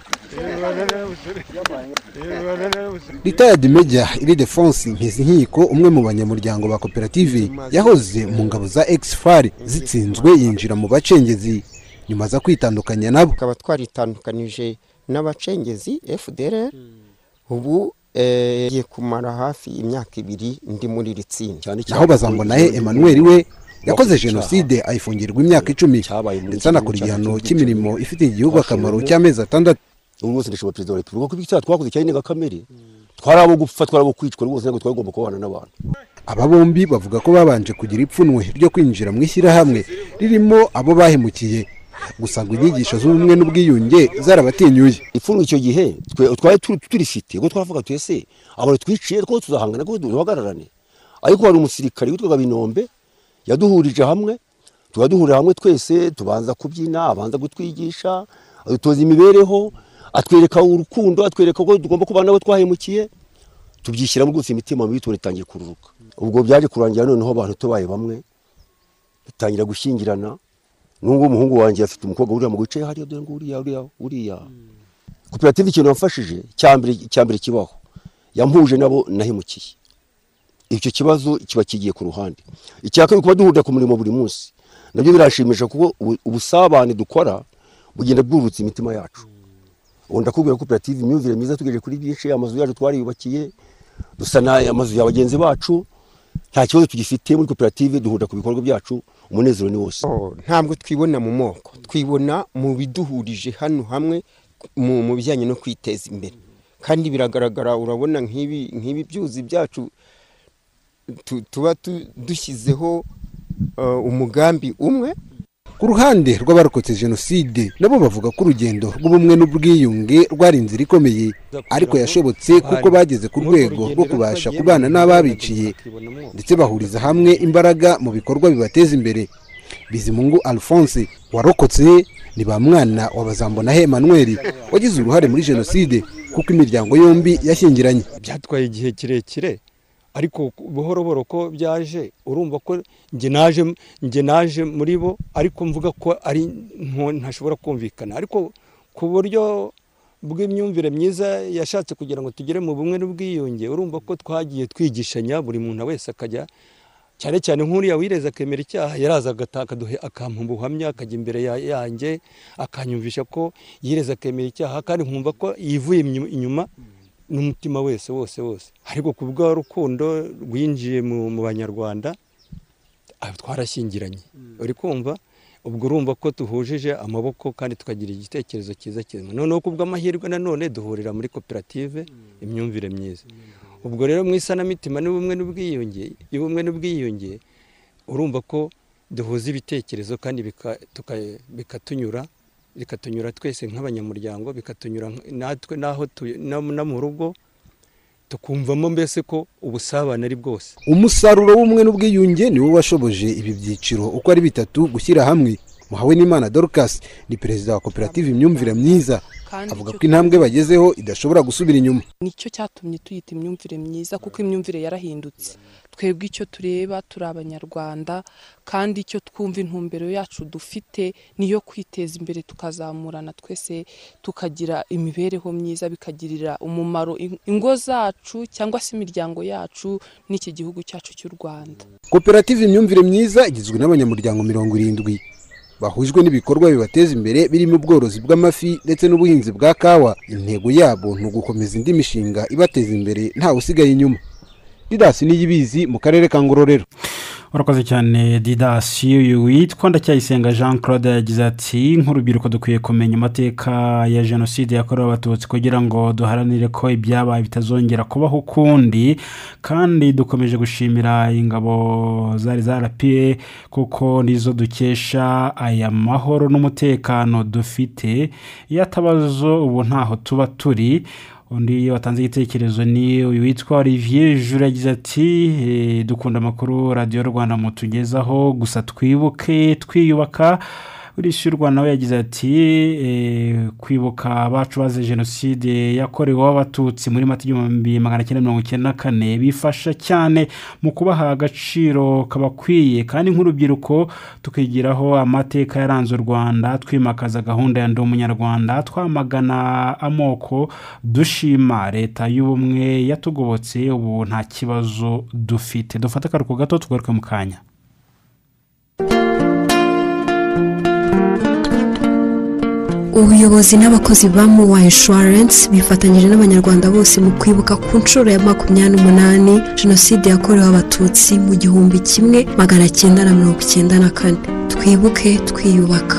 Retired Major Ildefonse Nkizinkiko, umwe mu banyamuryango ba koperative yahoze mu ngabo za Ex-F A R zitsinzwe, yinjira mu bacengezi nyuma za kwitandukanya nabo. Akaba twaritandukanije n'abacengezi F D L, ubu ye kumara hafi imyaka ibiri ndi muri ritsinda. Naho Bazambonahe Emmanuel we yakoze jenoside ayifungirwa imyaka icumi ndetse anakora igihano cy'imirimo ifitiye igihugu akamaro cy'amezi atandatu. Ubu bose ndashobora perezida wa repubulika ko ibicyaha twakoze cyane nga kamere twarabo gupfa twarabo kwicwa rwose ngo twagomba kubana n'abantu. Aba bombi bavuga ko babanje kugira ipfunwe ryo kwinjira mu ishyirahamwe ririmo abo bahemukiye, gusa ngo inyigisho z'ubumwe n'ubwiyunge zarabatinyuye. Ipfunwe icyo gihe twari turifite ngo twavuga twese abo twiciye ko tuzahangana ko duhagararane, ariko hari umusirikari witwaga Binombe yaduhurije hamwe, tugaduhurira hamwe twese tubanza kubyina, abanza gutwigisha, adutoza imibereho, atwereka urukundo, atwereka ko tugomba kubana nabo twahemukiye, tubyishyiramo rwose imitima mibi turitangiye kururuka. Ubwo byaje kurangira noneho abantu tubaye bamwe, bitangira gushyingirana, n'ubwo umuhungu wanjye afite umukobwa uriya mu gice hariya dore ngo uriya uriya uriya koperative ikintu yamfashije cyambere cyambere kibaho yampuje nabo nahemukiye icyo kibazo kiba kigiye ku ruhande icyaka kuba duhurira ku murimo buri munsi nabyo birashimisha kuko ubusabane dukora bugenda bwurutse imitima yacu ubu ndakubwira koperative imyumvire myiza tugeje kuri byinshi amazu yacu twariyubakiye dusana amazu ya bagenzi bacu nta kibazo tugifite muri koperative duhurira ku bikorwa byacu umunezero ni wose ntabwo twibona mu moko twibona mu biduhurije hano hamwe mu bijyanye no kwiteza imbere kandi biragaragara urabona nk'ibi nk'ibi byuzi byacu tuba dushyizeho umugambi umwe. Ku ruhande rw'abarokotse jenoside nabo bavuga ko urugendo rw'ubumwe n'ubwiyunge rwari inzira ikomeye ariko yashobotse kuko bageze ku rwego rwo kubasha kubana n'ababiciye ndetse bahuriza hamwe imbaraga mu bikorwa bibateza imbere. Bizimungu Alphonse warokotse ni ba mwana wa Bazambona Emmanuel wagize uruhare muri jenoside kuko imiryango yombi yashyingiranye. Byatwaye igihe kirekire ariko buhoro buhoro ko byaje urumva ko nge naje nge naje muri bo ariko mvuga ko ari ntashobora kumvikana ariko ku buryo bw'imyumvire myiza yashatse kugira ngo tugere mu bumwe n'ubwiyunge urumva ko twagiye twigishanya buri muntu wese akajya cyane cyane nk'uriya wireza akemera icyaha yaraza agataka duhe akampa ubuhamya akajya imbere yanjye akanyumvisha ko yireza akemera icyaha kandi nkumva ko yivuye inyuma n'umutima wese wose wose ariko kubwa rukundo rwinjiye mu banyarwanda twarashyingiranye uri kumva ubwo urumva ko tuhujije amaboko kandi tukagira igitekerezo cyiza kimwe noneho kubw'amahirwe nanone duhurira muri koperative imyumvire myiza ubwo rero mu isanamitima n'ubumwe n'ubwiyunge y'ubumwe n'ubwiyunge urumva ko duhuza ibitekerezo kandi bikatunyura bikatunyura twese nk'abanyamuryango bikatunyura natwe naho no mu rugo tukumvamo mbese ko ubusabane ari bwose. Umusaruro w'umwe n'ubwiyunge niwo washoboje ibi byiciro uko ari bitatu gushyira hamwe. Muhawenimana Dorcas ni perezida wa koperative imyumvire myiza avuga ko intambwe bagezeho idashobora gusubira inyuma. Nicyo cyatumye tuyita imyumvire myiza kuko imyumvire yarahindutse. Twebwe icyo tureba turi abanyarwanda kandi icyo twumva intumbero yacu dufite niyo kwiteza imbere tukazamurana twese tukagira imibereho myiza bikagirira umumaro ingo zacu cyangwa se imiryango yacu n'iki gihugu cyacu cy'u Rwanda. Koperative imyumvire myiza igizwe n'abanyamuryango mirongo irindwi bahujwe n'ibikorwa bibateza imbere birimo ubworozi bw'amafi ndetse n'ubuhinzi bwa kawa. Intego yabo ni ugukomeza indi mishinga ibateza imbere ntawe usigaye inyuma. Didasi Niyibizi mu karere ka Ngororero. Urakoze cyane Didasi. Uyu witwa Ndacyayisenga Jean Claude yagize ati nk'urubyiruko dukwiye kumenya amateka ya jenoside yakorewe abatutsi kugira ngo duharanire ko ibyabaye bitazongera kubaho ukundi kandi dukomeje gushimira ingabo zari zarapiye kuko nizo dukesha aya mahoro n'umutekano dufite yatabazo ubu ntaho tuba turi. Undi watanze igitekerezo ni uyu witwa Olivier Jure yagize ati dukunda amakuru Radio Rwanda mutugezaho gusa twibuke twiyubaka. Urishurwa nawe yagize ati e, kwibuka abacu baze jenoside yakorewe abatutsi muri Mata igihumbi magana cyenda mirongo icyenda na kane bifasha cyane mu kubaha agaciro kabakwiye kandi nk'urubyiruko tukigiraho amateka yaranze u Rwanda twimakaza gahunda ya ndi umunyarwanda twamagana amoko dushima leta y'ubumwe yatugobotse ubu nta kibazo dufite. Dufata akaruhuko gato tugaruke mu kanya. Ubuyobozi n'abakozi ba Muwa Insurance bifatanyije n'abanyarwanda bose mu kwibuka ku nshuro ya makumyabiri n'umunani jenoside yakorewe abatutsi mu gihumbi kimwe magana cyenda na mirongo icyenda na kane. Twibuke twiyubaka.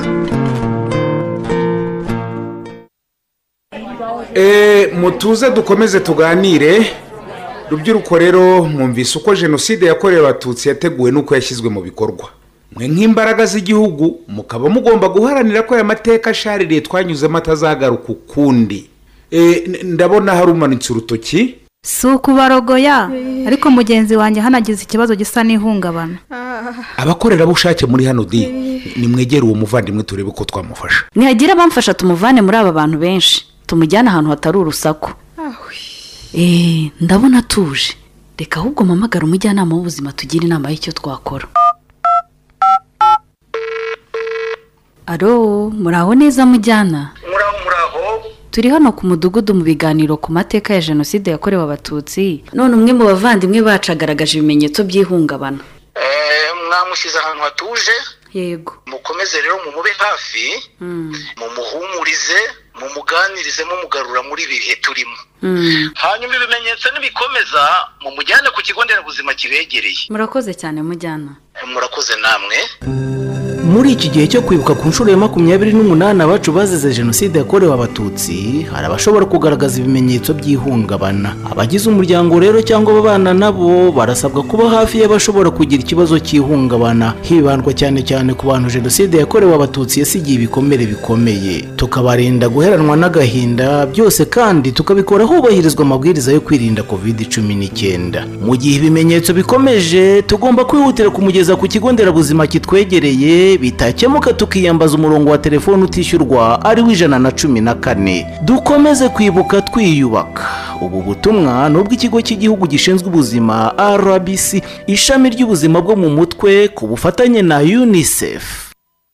Eh mutuze dukomeze tuganire. Rubyiruko rero mwumvise uko jenoside yakorewe abatutsi yateguwe nuko yashyizwe mu bikorwa. Mwe nk'imbaraga z'igihugu mukaba mugomba guharanira ko aya mateka ashaririye twanyuzemo atazagaruka ukundi. E, ndabona hari umanitse urutoki. Si ukubarogoya ariko mugenzi wanjye hanagize ikibazo gisa n'ihungabana. Abakorerabushake muri hano di nimwegere uwo muvandimwe turebe ko twamufasha. Nihagira bamfasha tumuvane muri aba bantu benshi tumujyana ahantu hatari urusaku. Eh ndabona tuje. Reka ahubwo mamagara umujyanama w'ubuzima tugira inama y'icyo twakora. alo muraho neza mujyana muraho muraho turi hano ku mudugudu mu biganiro ku mateka ya jenoside yakorewe abatutsi none umwe mu bavandimwe bacu agaragaje ibimenyetso by'ihungabana mwamushyize ahantu hatuje yego mukomeze rero mumube hafi mumuhumurize mumuganirize mumugarura muri ibi bihe turimo hanyuma ibimenyetso nibikomeza mumujyane ku kigo nderabuzima kibegereye. murakoze cyane mujyana. murakoze namwe. muri iki gihe cyo kwibuka ku nshuro ya makumyabiri n'umunani abacu bazize jenoside yakorewe abatutsi hari abashobora kugaragaza ibimenyetso by'ihungabana. abagize umuryango rero cyangwa ababana nabo barasabwa kuba hafi y'abashobora kugira ikibazo cy'ihungabana hibandwa cyane cyane ku bantu jenoside yakorewe abatutsi yasigiye ibikomere bikomeye, tukabarinda guheranwa n'agahinda, byose kandi tukabikora hubahirizwa amabwiriza yo kwirinda covid cumi n'icyenda. mu gihe ibimenyetso bikomeje tugomba kwihutira kumugeza ku kigo nderabuzima kitwegereye, bitakemuka tukiyambaza umurongo wa telefone utishyurwa ari w'ijana na cumi na kane. dukomeze kwibuka twiyubaka. ubu butumwa ni ubw'ikigo cy'igihugu gishinzwe ubuzima R B C ishami ry'ubuzima bwo mu mutwe ku bufatanye na UNICEF.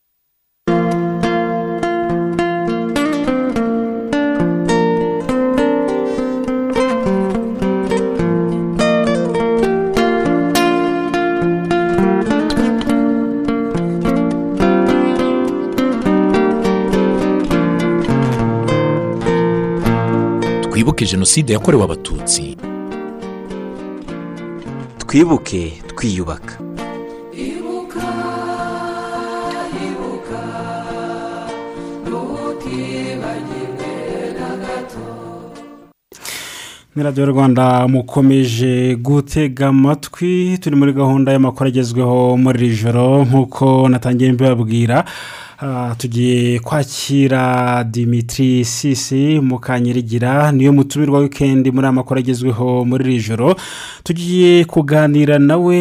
twibuke jenoside yakorewe abatutsi, twibuke twiyubaka. ni radiyo rwanda mukomeje gutega amatwi, turi muri gahunda y'amakuru agezweho muri iri joro nk'uko natangiye mbibabwira. tugiye kwakira Dimitri Sisi Mukanyirigira, niyo mutumirwa wikendi muri amakuru agezweho muri iri joro. tugiye kuganira nawe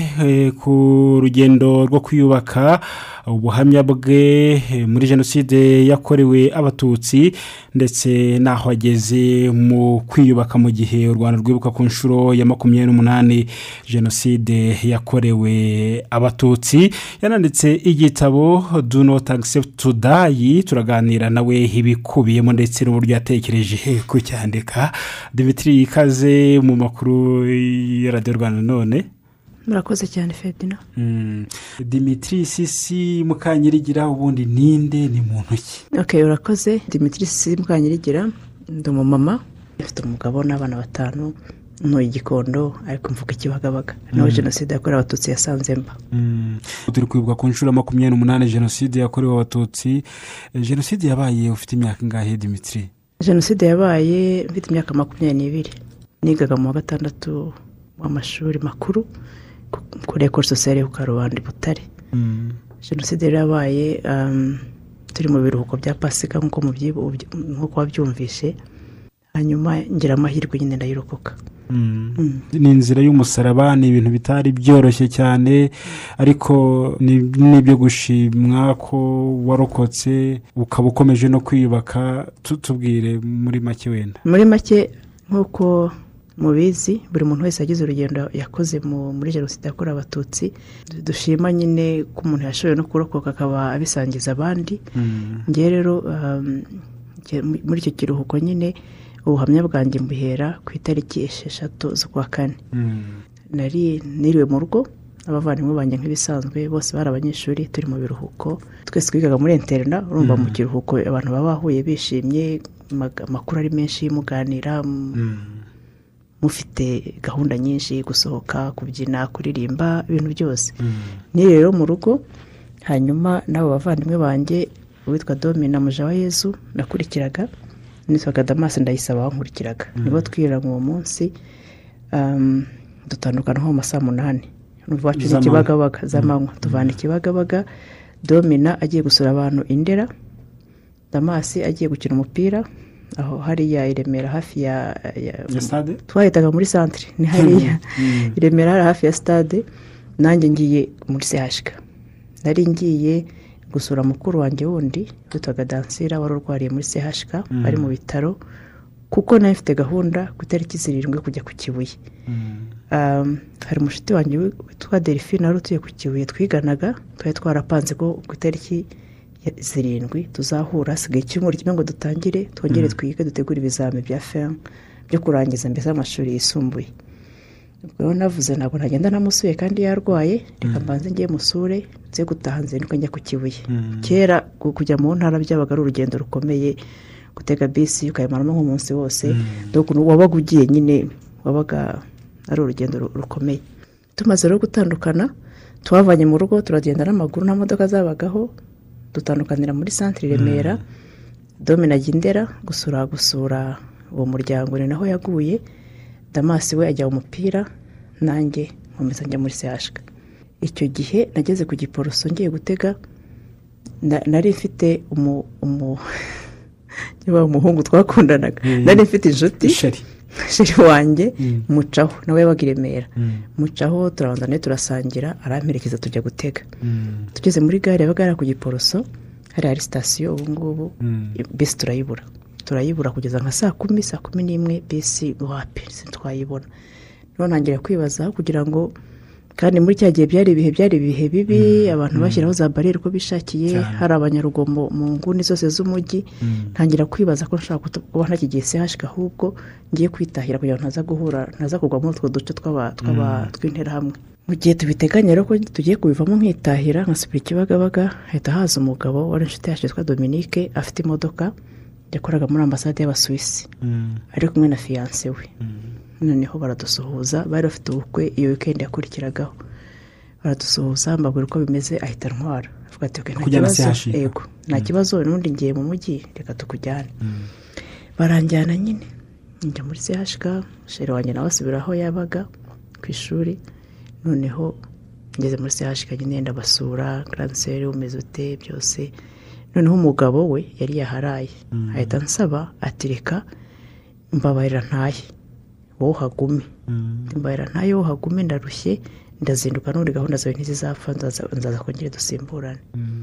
ku rugendo rwo kwiyubaka, ubuhamya bwe muri jenoside yakorewe abatutsi ndetse n'aho ageze mu kwiyubaka mu gihe u Rwanda rwibuka ku nshuro ya makumyabiri n'umunani jenoside yakorewe abatutsi. yananditse igitabo Do Not Accept to Die, turaganira nawe ibikubiyemo ndetse n'uburyo yatekereje kucyandika. Dimitri, ikaze mu makuru ya radiyo Rwanda none. murakoze cyane Ferdinand. Mm. Dimitri Sisi Mukanyirigira ubundi ninde, ni muntu ki? Okay, urakoze. Dimitri Sisi Mukanyirigira ndi umumama, mfite umugabo n'abana batanu, no igikondo ariko mvuga Kibagabaga. mm. naho jenoside yakorewe abatutsi yasanze mba. mm. turi kwibuka ku nshuro makumyabiri n'umunani jenoside yakorewe abatutsi. jenoside yabaye ufite imyaka ingahe Dimitri? jenoside yabaye mfite imyaka makumyabiri n'ibiri, nigaga mu wa gatandatu w'amashuri makuru kuri Ecole Sociale ku Karubanda Butare. mm. jenoside yabaye um, turi mu biruhuko bya Pasika nk'uko mu byibo nk'uko wabyumvishe, hanyuma ngira amahirwe nyine ndayirokoka. mm. mm. ni inzira y'umusaraba, ni ibintu bitari byoroshye cyane, ariko n'ibyo gushimwa ko warokotse ukaba ukomeje no kwiyubaka. tubwire muri make wenda. muri make nk'uko mubizi buri muntu wese yagize urugendo yakoze muri jenoside yakorewe abatutsi, dushima nyine ko umuntu yashoboye no kurokoka akaba abisangiza abandi. ngewe rero muri icyo kiruhuko nyine ubuhamya bwanjye mbuhera ku itariki esheshatu z'ukwa kane. nari niriwe mu rugo, abavandimwe banjye nk'ibisanzwe bose bari abanyeshuri, turi mu biruhuko, twese twigaga muri interna. urumva mu kiruhuko abantu baba bahuye bishimye, amakuru ari menshi muganira, mufite gahunda nyinshi, gusohoka, kubyina, kuririmba, ibintu byose. ni rero mu rugo, hanyuma nabo bavandimwe banjye witwa Domina Mujawayezu nakurikiraga, nitwaga Damas Ndayisaba wankurikiraga. nibo twirira mu munsi um, dutandukana nko mu masaa munani n'uvacu n'Ikibagabaga z'amanywa. tuvana Ikibagabaga, Domina agiye gusura abantu Indera, Damas agiye gukina umupira aho hariya i Remera hafi ya, ya stade, twahitaga muri centre, ni hariya i Remera hari hafi ya stade. nanjye ngiye muri C H K, nari ngiye gusura mukuru wanjye wundi witwaga Dansira wari urwariye muri C H K, mm. ari mu bitaro, kuko nayo mfite gahunda ku itariki zirindwi kujya ku Kibuye. mm. um, hari umushuti wanjye witwa Delphine wari utuye ku Kibuye twiganaga, twari twarapanze ko ku itariki zirindwi tuzahura hasigaye icyumweru kimwe ngo dutangire twongere twige dutegure ibizami bya femu byo kurangiza mbese amashuri yisumbuye. ubwo rero navuze ntabwo ntagenda namusuye kandi yarwaye reka mbanze ngiye musure nze gutaha nzinduka njya ku Kibuye. Kera kujya mu ntara byabaga ari urugendo rukomeye, gutega bisi ukayimaramo nk'umunsi wose, wabaga ugiye nyine wabaga ari urugendo rukomeye. Tumaze rero gutandukana twavanye mu rugo turagenda n'amaguru nta modoka zabagaho, dutandukanira muri santire Remera. Dome najya Indera gusura gusura uwo muryango ni naho yaguye. Damasi we ajya umupira nanjye nkomeza njya muri C H K. Icyo gihe nageze ku Giporoso ngiye gutega, nari mfite umu umu niba umuhungu twakundanaga, nari mfite inshuti sheri wanjye mucaho nawe yabaga i Remera. Mucaho turabanza nawe turasangira aramperekeza tujya gutega. Tugeze muri gare yabaga ari ku Giporoso, hari hari sitasiyo ubu ngubu bisi turayibura turayibura kugeza nka saa kumi saa kumi n'imwe bisi wapi twayibona. None ntangira kwibaza kugira ngo kandi muri cya gihe byari ibihe byari ibihe bibi, abantu bashyiraho za barriere uko bishakiye, hari abanyarugomo mu nguni zose z'umujyi. Ntangira kwibaza ko nshaka kuba ntakigiye C H K ahubwo ngiye kwitahira kugira ngo ntaza guhura ntaza kugwa muri utwo duce tw'aba tw'aba tw'intera hamwe. Mu gihe tubiteganya rero ko tugiye kubivamo nkitahira nkasubira Kibagabaga, hahita haza umugabo wari inshuti yacu yitwa Dominique afite imodoka yakoraga muri ambasade y'Abasuwisi ari kumwe na fiancé we. Noneho baradusuhuza, bari bafite ubukwe iyo weekend yakurikiragaho. Baradusuhuza mbabwira uko bimeze ahita ntwara avuga ati okay nta kibazo, yego nta kibazo n'undi ngiye mu mujyi reka tukujyane. Baranjyana nyine njya muri C H K, sheri wanjye nawe asubira aho yabaga ku ishuri. Noneho ngeze muri C H K nyine ndabasura kanseri umeze ute byose. Noneho umugabo we yari yaharaye ahita nsaba ati reka mbabarira ntaye wowe hagume, mbabarira ntaye wowe hagume ndarushye ndazinduka n'uri gahunda zawe ntizizapfa nzaza kongera dusimburane.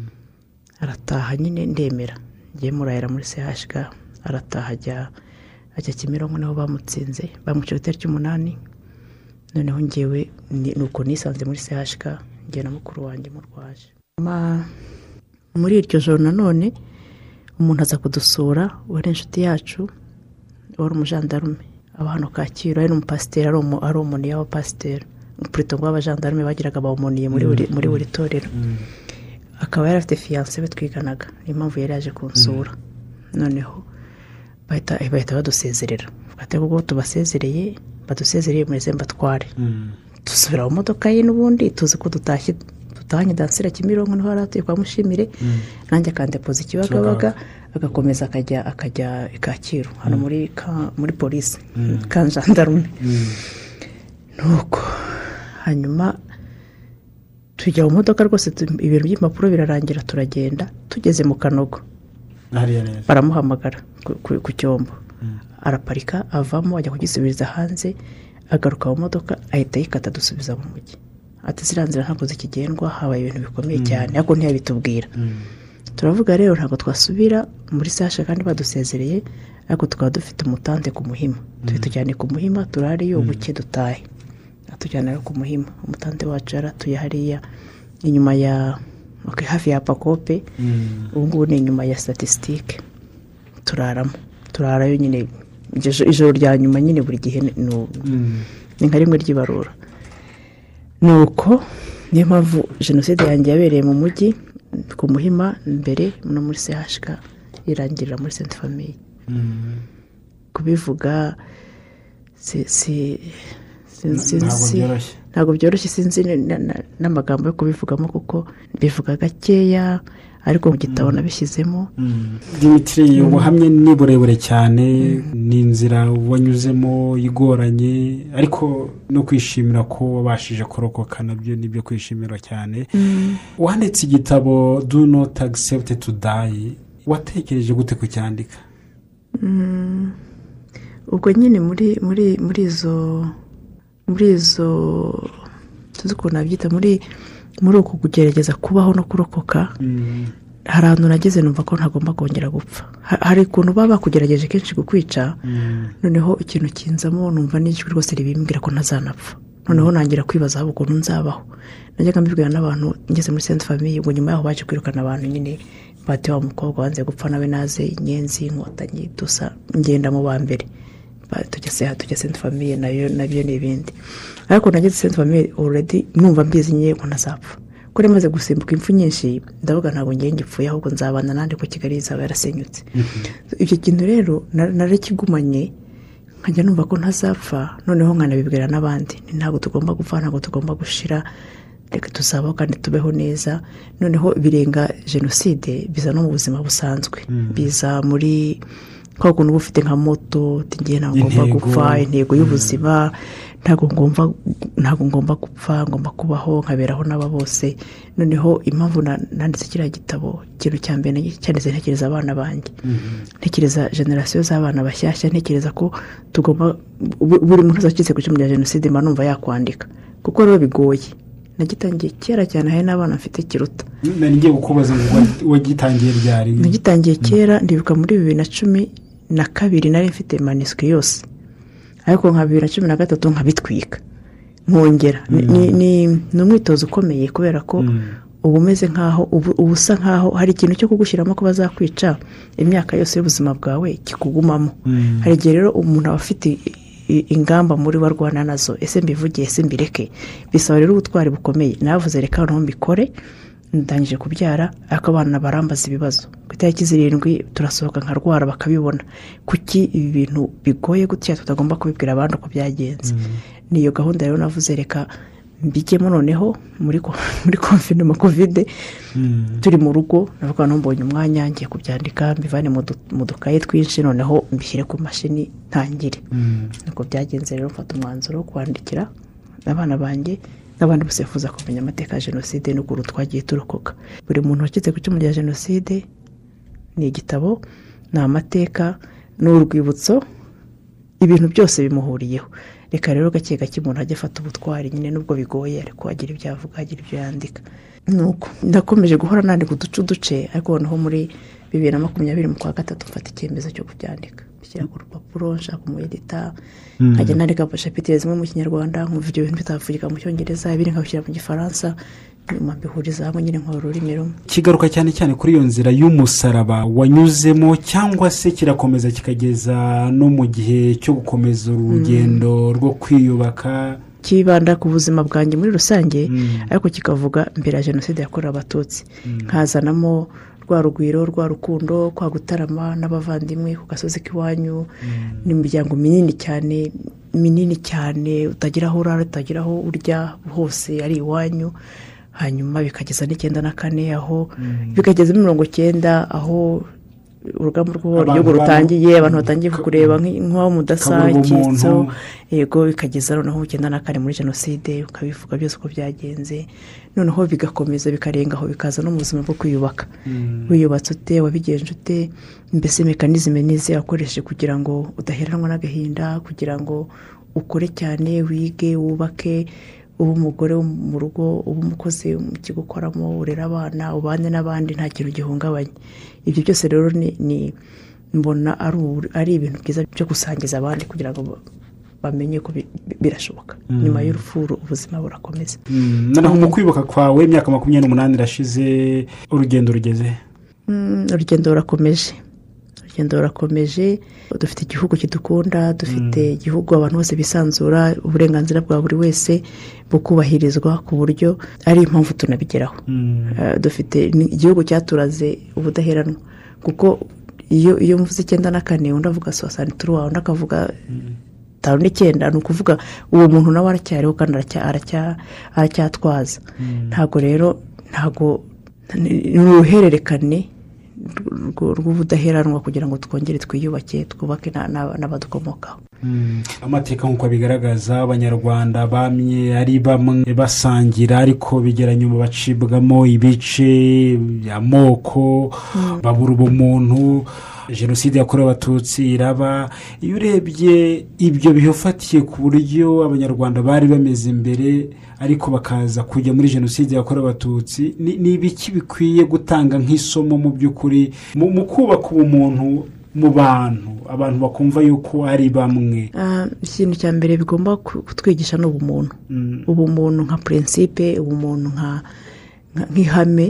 Arataha nyine ndemera ngiye murahera muri C H K, arataha ajya ajya Kimironko naho bamutsinze bamuciye itariki umunani. Noneho ngewe nuko nisanze muri C H K ngiye na mukuru wanjye murwaje. Muri iryo joro nanone umuntu aza kudusura wari inshuti yacu wari umujandarume abantu Kacyiru, ari umupasiteri ari umuntu y'abapasiteri plutôt ngo abajandarume bagiraga bawumuniye muri muri buri torero. Akaba yari afite fiancé we twiganaga, niyo mpamvu yari yaje kunsura. Noneho bahita bahita badusezerera ati ubwo tubasezereye badusezereye muri Zembatware. Dusubira mu modoka ye n'ubundi tuzi ko dutashye dutanye dansira Kimironko niho aratuye kwa Mushimire, nanjye akandepoza Kibagabaga agakomeza akajya akajya Kacyiru hano muri muri polisi ka gendarme. Nuko hanyuma tujya mu modoka rwose ibintu by'impapuro birarangira turagenda. Tugeze mu Kanogo baramuhamagara ku Cyombo, araparika avamo ajya kugisubiriza hanze, agaruka mu modoka ahita yikata dusubiza mu mujyi. Ati ziranzira ntabwo zikigendwa, habaye ibintu bikomeye cyane ariko ntiyabitubwira. Turavuga rero ntabwo twasubira muri Sasha kandi badusezereye, ariko tukaba dufite umutante ku Muhima. Tujyane ku Muhima turare yo buke dutahe. Atujyana ku Muhima, umutante wacu yaratuye hariya inyuma ya okay hafi ya Pakope. Ubu ngubu ni inyuma ya statistique. Turaramo turarayo nyine ijoro rya nyuma nyine buri gihe ni nka rimwe ry'ibarura. Nuko niyo mpamvu jenoside yanjye yabereye mu mujyi ku Muhima mbere no muri C H K irangirira muri Sainte Famille. Kubivuga si si ntabwo byoroshye, sinzi n'amagambo yo kubivugamo kuko bivuga gakeya ariko mu gitabo nabishyizemo. Dimitri, ubuhamya ni burebure cyane, ni inzira wanyuzemo igoranye, ariko no kwishimira ko wabashije kurokoka nabyo nibyo kwishimira cyane. Wanditse igitabo Do Not Accept to Die, watekereje gute kucyandika? Ubwo nyine muri muri muri izo muri izo tuzi ko nabyita muri muri uko kugerageza kubaho no kurokoka. Hari ahantu nageze numva ko ntagomba kongera gupfa. Hari ukuntu baba bakugerageje kenshi kukwica, noneho ikintu kinzamo numva n'ijwi rwose ribimbwira ko ntazanapfa. Noneho nangira kwibaza aho ukuntu nzabaho. Najyaga mbibwira n'abantu ngeze muri Sainte Famille, ngo nyuma yaho baje kwirukana abantu nyine bati wa mukobwa wanze gupfa nawe naze inyenzi inkotanyi dusa ngenda mu ba mbere tugeze aha tugeze Sainte Famille nayo nabyo n'ibindi ariko nageze Sainte Famille already numva mbizi nye ko ntazapfa ko remaze gusimbuka impfu nyinshi ndavuga ntabwo ngiye ngipfuye ahubwo nzabana nande ko Kigali izaba yarasenyutse icyo kintu rero narakigumanye nkajya numva ko ntazapfa noneho nkanabibwira n'abandi ntabwo tugomba gupfa ntabwo tugomba gushira reka tuzabaho kandi tubeho neza noneho birenga jenoside biza no mu buzima busanzwe biza muri kwa kuntu uba ufite nka moto ngiye ntabwo ngomba gupfa intego y'ubuzima ntabwo ngomba ntabwo ngomba gupfa ngomba kubaho nkaberaho n'aba bose noneho impamvu nanditse kiriya gitabo ikintu cya mbere cyanditse ntekereza abana banjye ntekereza generasiyo z'abana bashyashya ntekereza ko tugomba buri muntu wese wacitse ku cyuma cya jenoside mba numva yakwandika kuko rero bigoye nagitangiye kera cyane hari n'abana mfite kiruta ngiye gukubaza ngo wagitangiye ryari nagitangiye kera ndibuka muri bibiri na cumi na kabiri nari mfite manuscript yose ariko nka bibiri na cumi na gatatu nkabitwika nkongera ni umwitozo ukomeye kubera ko uba umeze nk'aho uba usa nk'aho hari ikintu cyo kugushyiramo ko bazakwica imyaka yose y'ubuzima bwawe kikugumamo hari igihe rero umuntu aba afite ingamba muri warwana nazo ese mbivugiye ese mbireke bisaba rero ubutwari bukomeye navuze reka noneho mbikore ndangije kubyara ariko abana barambaza ibibazo ku itariki zirindwi turasohoka nkarwara bakabibona kuki ibi bintu bigoye gutya tutagomba kubibwira abandi uko byagenze niyo gahunda rero navuze reka mbigemo noneho muri muri confinement covid turi mu rugo navuga no mbonye umwanya ngiye kubyandika mbivane mu dukaye twinshi noneho mbishyire ku mashini ntangire niko byagenze rero mfata umwanzuro wo kwandikira abana banjye n'abandi bose bifuza kumenya amateka ya jenoside n'ukuru twagiye turokoka buri muntu wacitse ku cyuma cya jenoside ni igitabo ni amateka ni urwibutso ibintu byose bimuhuriyeho reka rero gake gake umuntu ajya afata ubutwari nyine nubwo bigoye ariko agira ibyo avuga agira ibyo yandika nuko ndakomeje guhora nandika uduce uduce ariko noneho muri bibiri na makumyabiri mu kwa gatatu mfata icyemezo cyo kubyandika bishyira ku rupapuro nshaka umuyedita nkajya nandika shapitire zimwe mu kinyarwanda nkumva ibyo bintu bitavugika mu cyongereza ibindi nkabishyira mu gifaransa nyuma mbihuriza hamwe nyine nkora ururimi rumwe kigaruka cyane cyane kuri iyo nzira y'umusaraba wanyuzemo cyangwa se kirakomeza kikageza no mu gihe cyo gukomeza urugendo rwo kwiyubaka kibanda ku buzima bwanjye muri rusange ariko kikavuga mbere ya jenoside yakorewe abatutsi nkazanamo rwa rugwiro rwa rukundo kwa gutarama n'abavandimwe ku gasozi k'iwanyu n'imiryango minini cyane minini cyane utagira aho urara utagira aho urya hose ari iwanyu hanyuma bikageza n'icyenda na kane aho bikageza mirongo cyenda aho urugamba rw'igihugu rutangiye abantu batangiye kureba nk'aho mudasakitso yego bikageza noneho icyenda na kane muri jenoside ukabivuga byose uko byagenze noneho bigakomeza bikarenga aho bikaza no mu buzima bwo kwiyubaka wiyubatse ute wabigenje ute mbese mekanizme nize wakoresheje kugira ngo udaheranwa n'agahinda kugira ngo ukore cyane wige wubake uba umugore wo mu rugo uba umukozi mu kigo ukoramo urera abana ubane n'abandi nta kintu gihungabanye ibyo byose rero ni mbona ari ibintu byiza byo gusangiza abandi kugira ngo bamenye ko birashoboka nyuma y'urufuru ubuzima burakomeza noneho mu kwibuka kwawe imyaka makumyabiri n'umunani irashize urugendo rugeze urugendo rurakomeje urugendo rurakomeje dufite igihugu kidukunda dufite igihugu abantu bose bisanzura uburenganzira bwa buri wese bukubahirizwa ku buryo ari impamvu tunabigeraho dufite igihugu cyaturaze ubudaheranwa kuko iyo iyo mvuze icyenda na kane undi avuga sosani turuwa undi akavuga tanu n'icyenda ni ukuvuga uwo muntu nawe aracyariho kandi aracyatwaza ntabwo rero ntabwo ni uruhererekane rw'ubudaheranwa kugira ngo twongere twiyubake twubake n'abadukomokaho amateka nk'uko bigaragaza abanyarwanda bamye ari bamwe basangira ariko bigera nyuma bacibwamo ibice amoko babura ubumuntu jenoside yakorewe abatutsi iraba iyo urebye ibyo bihufatiye ku buryo abanyarwanda bari bameze imbere ariko bakaza kujya muri jenoside yakorewe abatutsi ni ibiki bikwiye gutanga nk'isomo mu by'ukuri mu kubaka ubumuntu mu bantu abantu bakumva yuko ari bamwe ikintu cya mbere bigomba kutwigisha n'ubumuntu ubumuntu nka prinsipe ubumuntu nk'ihame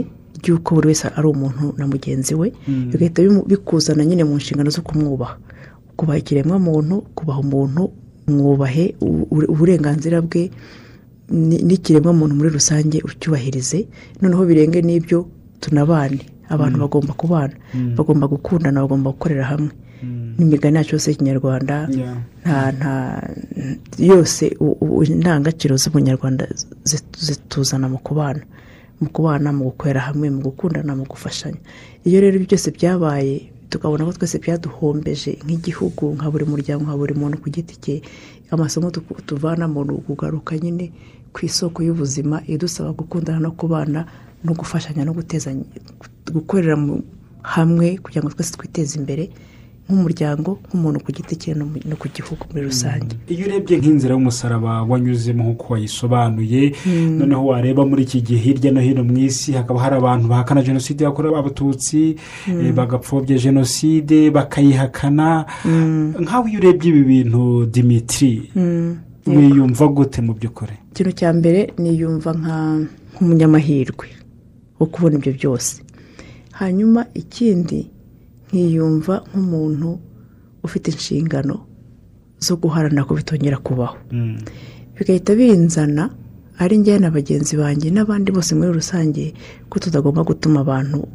by'uko buri wese ari umuntu na mugenzi we bigahita bikuzana nyine mu nshingano zo kumwubaha kubaha ikiremwa muntu kubaha umuntu mwubahe uburenganzira bwe n'ikiremwa muntu muri rusange ucyubahirize noneho birenge n'ibyo tunabane abantu bagomba kubana bagomba gukundana bagomba gukorera hamwe n'imigani yacu yose y'ikinyarwanda nta nta yose indangagaciro z'ubunyarwanda zituzana mu kubana mu kubana mu gukorera hamwe mu gukundana mu gufashanya iyo rero byose byabaye tukabona ko twese byaduhombeje nk'igihugu nka buri muryango nka buri muntu ku giti cye amasomo tuvana mu kugaruka nyine ku isoko y'ubuzima idusaba gukundana no kubana no gufashanya no gutezanya gukorera hamwe kugira ngo twese twiteze imbere nk'umuryango nk'umuntu ku giti cye no ku gihugu muri rusange. Iyo urebye nk'inzira y'umusaraba wanyuzemo nk'uko wayisobanuye noneho wareba muri iki gihe hirya no hino mu isi hakaba hari abantu bahakana jenoside yakorewe abatutsi bagapfobya jenoside bakayihakana nk'aho iyo urebye ibi bintu Dimitri wiyumva gute mu by'ukuri? Ikintu cya mbere niyumva nk'umunyamahirwe wo kubona ibyo byose hanyuma ikindi nkiyumva nk'umuntu ufite inshingano zo guharanira ko bitongera kubaho bigahita binzana ari njye na bagenzi banjye n'abandi bose muri rusange ko tutagomba gutuma abantu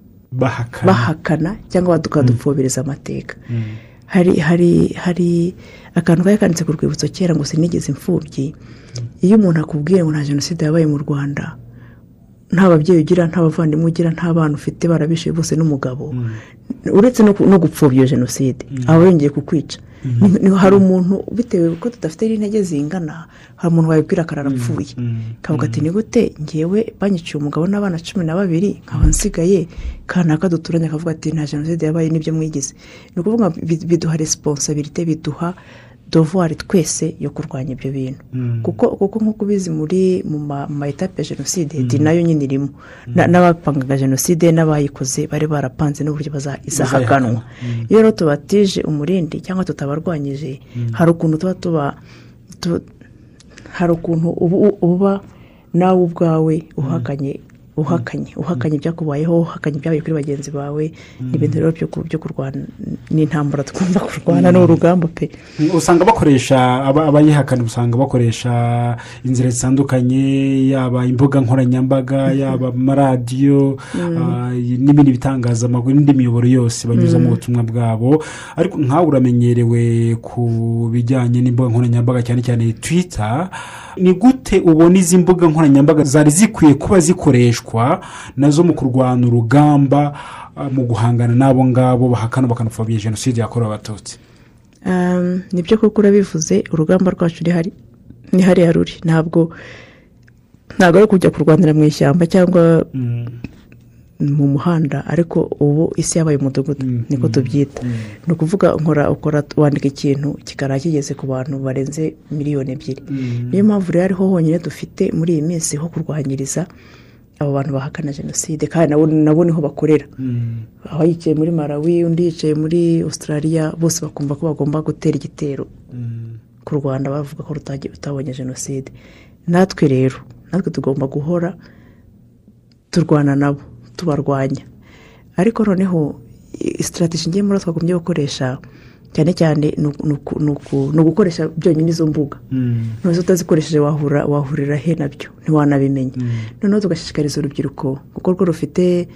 bahakana cyangwa tukadupfobireza amateka hari hari hari akantu kari kanditse ku rwibutso kera ngo sinigeze imfubyi iyo umuntu akubwiye ngo nta jenoside yabaye mu Rwanda nta babyeyi ugira nta bavandimwe ugira nta bana ufite barabishe bose n'umugabo uretse no gupfobya jenoside aba yongeye kukwica hari umuntu bitewe ko tudafite intege zingana hari umuntu wabibwira akararapfuye kavuga ati ni gute ngewe banyiciye umugabo n'abana cumi na babiri nkaba nsigaye kanaka duturanye akavuga ati nta jenoside yabaye n'ibyo mwigize ni ukuvuga biduha responsabilité biduha devoir twese yo kurwanya ibyo bintu kuko kuko nk'uko ubizi muri mu ma etape ya jenoside di nayo nyine irimo n'abapangaga jenoside n'abayikoze bari barapanze n'uburyo bazahaganwa iyo rero tubatije umurindi cyangwa tutabarwanyije hari ukuntu tuba tuba hari ukuntu uba nawe ubwawe uhakanye uhakanye uhakanye ibyakubayeho uhakanye ibyabaye kuri bagenzi bawe ni ibintu rero byo kurwana n'intambara tugomba kurwana n'urugamba pe usanga bakoresha abayihakana usanga bakoresha inzira zitandukanye yaba imbuga nkoranyambaga yaba amaradiyo n'ibindi bitangazamakuru n'indi miyoboro yose banyuza mu butumwa bwabo ariko nkawe uramenyerewe ku bijyanye n'imbuga nkoranyambaga cyane cyane Twitter ni gute ubona izi mbuga nkoranyambaga zari zikwiye kuba zikoreshwa nazo mu kurwana urugamba mu guhangana n'abo ngabo bahakana bakanapfobya jenoside yakorewe abatutsi? Nibyo koko urabivuze urugamba rwacu ni hariya ruri ntabwo ntabwo ari kujya kurwanira mu ishyamba cyangwa mu muhanda ariko ubu isi yabaye umudugudu niko tubyita ni ukuvuga nkora ukora wandika ikintu kikaba kigeze ku bantu barenze miliyoni ebyiri niyo mpamvu rero ariho honyine dufite muri iyi minsi ho kurwanyiriza abo bantu bahakana jenoside kandi nabo niho bakorera aho yicaye muri Malawi undi yicaye muri Australia bose bakumva ko bagomba gutera igitero ku Rwanda bavuga ko rutabonye jenoside natwe rero natwe tugomba guhora turwana nabo tubarwanya ariko noneho strategy ngiye muri twagombye gukoresha cyane cyane no gukoresha byonyine izo mbuga none utazikoresheje wahura wahurira he nabyo ntiwanabimenya noneho tugashishikariza urubyiruko kuko rwo rufite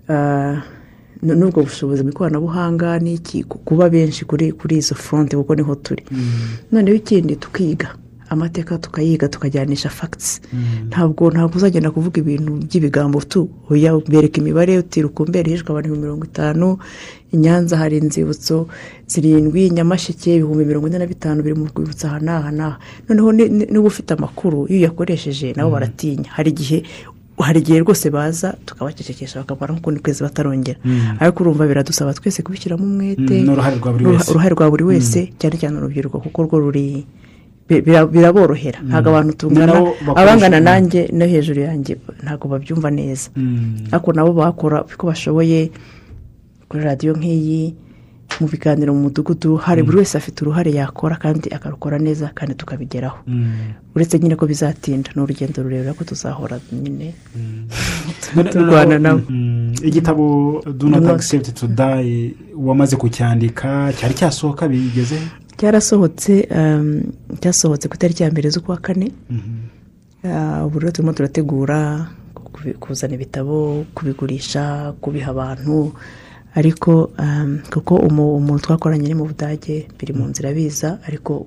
n'ubwo bushobozi mu ikoranabuhanga n'iki kuba benshi kuri kuri izo front kuko niho turi noneho ikindi tukiga amateka tukayiga tukajyanisha facts ntabwo ntabwo uzagenda kuvuga ibintu by'ibigambo tu oya bereka imibare utirukumbere hishwe abantu mirongo itanu Inyanza hari inzibutso zirindwi Nyamasheke ibihumbi mirongo ine na bitanu biri mu rwibutso aha n'aha n'aha noneho niba ufite amakuru iyo yakoresheje nabo baratinya hari igihe hari igihe rwose baza tukabacecekesha bakabara nk'uko ni kwezi batarongera ariko urumva biradusaba twese kubishyiramo umwete uruhare rwa buri wese cyane cyane urubyiruko kuko rwo ruri biraborohera ntabwo abantu tungana abangana nanjye no hejuru yanjye ntabwo babyumva neza ariko nabo bakora uko bashoboye kuri radiyo nk'iyi mu biganiro mu mudugudu hari buri wese afite uruhare yakora kandi akarukora neza kandi tukabigeraho uretse nyine ko bizatinda ni urugendo rurerure ko tuzahora nyine turwana nabo. Igitabo do not accept to die wamaze kucyandika cyari cyasohoka bigeze cyarasohotse cyasohotse ku itariki ya mbere z'ukwa kane. ubu rero turimo turategura kuzana ibitabo kubigurisha kubiha abantu ariko kuko umuntu twakoranye ni mu Budage biri mu nzira biza ariko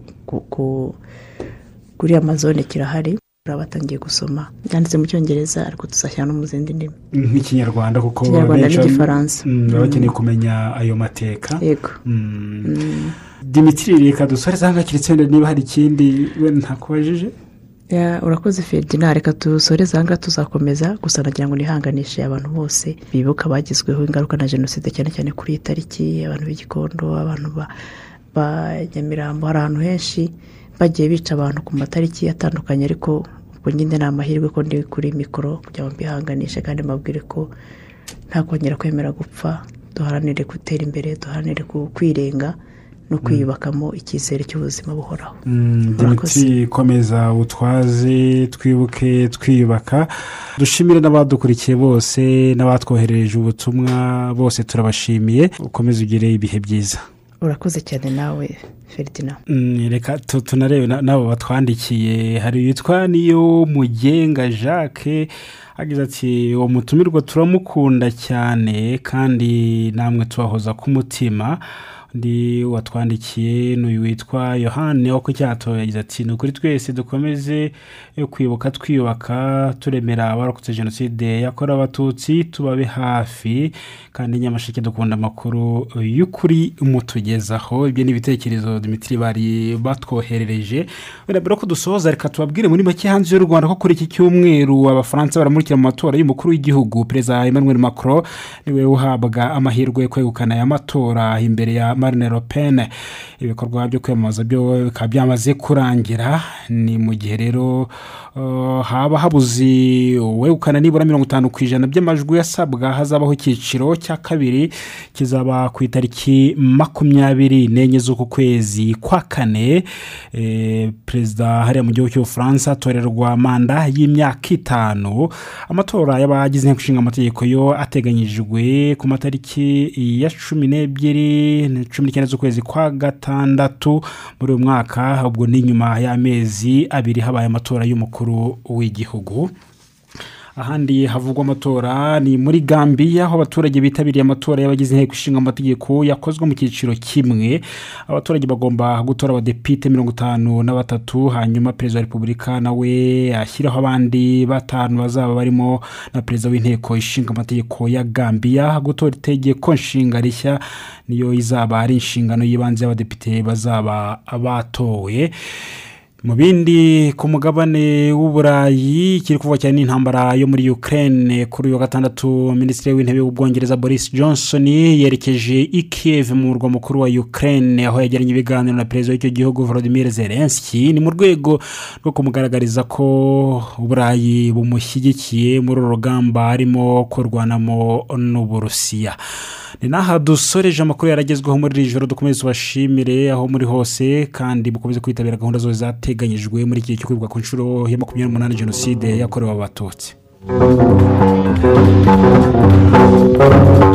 kuri Amazon kirahari batangiye gusoma yanditse mu cyongereza ariko tuzashyira no mu zindi ndimi nk'ikinyarwanda kuko Ikinyarwanda n'igifaransa bakeneye kumenya ayo mateka. Yego. Dimitri reka dusore zanga kiritsende niba hari ikindi we ntakubajije. Ya urakoze Ferdinand reka dusoreza hanga tuzakomeza gusa nagira ngo nihanganishe abantu bose bibuka bagizweho ingaruka na jenoside cyane cyane kuri iyi tariki abantu b'Igikondo abantu ba ba Nyamirambo hari ahantu henshi bagiye bica abantu ku matariki atandukanye ariko ubwo nyine na amahirwe ko ndi kuri mikoro kugira ngo mbihanganishe kandi mabwire ko nta kongera kwemera gupfa duharanire gutera imbere duharanire kwirenga no kwiyubakamo icyizere cy'ubuzima buhoraho. Dimitri komeza utwaze twibuke twiyubaka dushimire n'abadukurikiye bose n'abatwoherereje ubutumwa bose turabashimiye ukomeze ugire ibihe byiza. Urakoze cyane nawe Ferdinand. Reka tunarebe nabo batwandikiye hari yitwa niyo Mugenga Jacques agize ati uwo mutumirwa turamukunda cyane kandi namwe tubahoza ku mutima. Ndi watwandikiye n'uyu witwa Yohane wo ku Cyato yagize ati nukuri twese dukomeze kwibuka twiyubaka turemera abarokotse jenoside yakorewe abatutsi tubabe hafi kandi Nyamasheke dukunda amakuru y'ukuri mutugezaho. Ibyo ni ibitekerezo Dimitri bari batwoherereje. Birabera ko dusoza reka tubabwire muri make hanze y'u Rwanda ko kuri iki cyumweru abafaransa baramurikira mu matora y'umukuru w'igihugu. Perezida Emmanuel Macron niwe uhabwa amahirwe yo kwegukana aya matora imbere ya Marine Le Pen. Ibikorwa byo kwiyamamaza byo bikaba byamaze kurangira ni mu gihe rero uh, haba habuzi wegukana nibura mirongo itanu ku ijana by'amajwi yasabwa hazabaho icyiciro cya kabiri kizaba ku itariki makumyabiri n'enye z'uku kwezi kwa kane. E, perezida hariya mu gihugu cy'Ubufaransa atorerwa manda y'imyaka itanu. Amatora y'abagize inteko ishinga amategeko yo ateganyijwe ku matariki ya cumi n'ebyiri cumi n'icyenda z'ukwezi kwa gatandatu muri uyu mwaka ubwo ni nyuma y'amezi abiri habaye amatora y'umukuru w'igihugu. Ahandi havugwa amatora ni muri Gambia aho abaturage bitabiriye amatora y'abagize inteko ishinga amategeko yakozwe mu cyiciro kimwe. Abaturage bagomba gutora abadepite mirongo itanu na batatu hanyuma perezida wa Repubulika nawe ashyiraho abandi batanu bazaba barimo na perezida w'inteko ishinga amategeko ya Gambia. Gutora itegeko nshinga rishya niyo izaba ari inshingano y'ibanze y'abadepite bazaba abatowe. Mu bindi ku mugabane w'Uburayi kiri kuva cyane intambara yo muri Ukraine kuri uyu gatandatu Minisitiri w'Intebe w'Ubwongereza Boris Johnson yerekeje i Kiev mu murwa mukuru wa Ukraine aho yagiranye ibiganiro na perezida w'icyo gihugu Volodymyr Zelensky ni mu rwego rwo kumugaragariza ko Uburayi bumushyigikiye muri urugamba arimo kurwanamo n'Uburusiya. Ni naha dusoreje amakuru yaragezweho muri iri joro dukomeze tubashimire aho muri hose kandi bukomeze kwitabira gahunda zose zateganyijwe muri iki gihe cyo kwibuka ku nshuro ya makumyabiri n'umunani jenoside yakorewe abatutsi.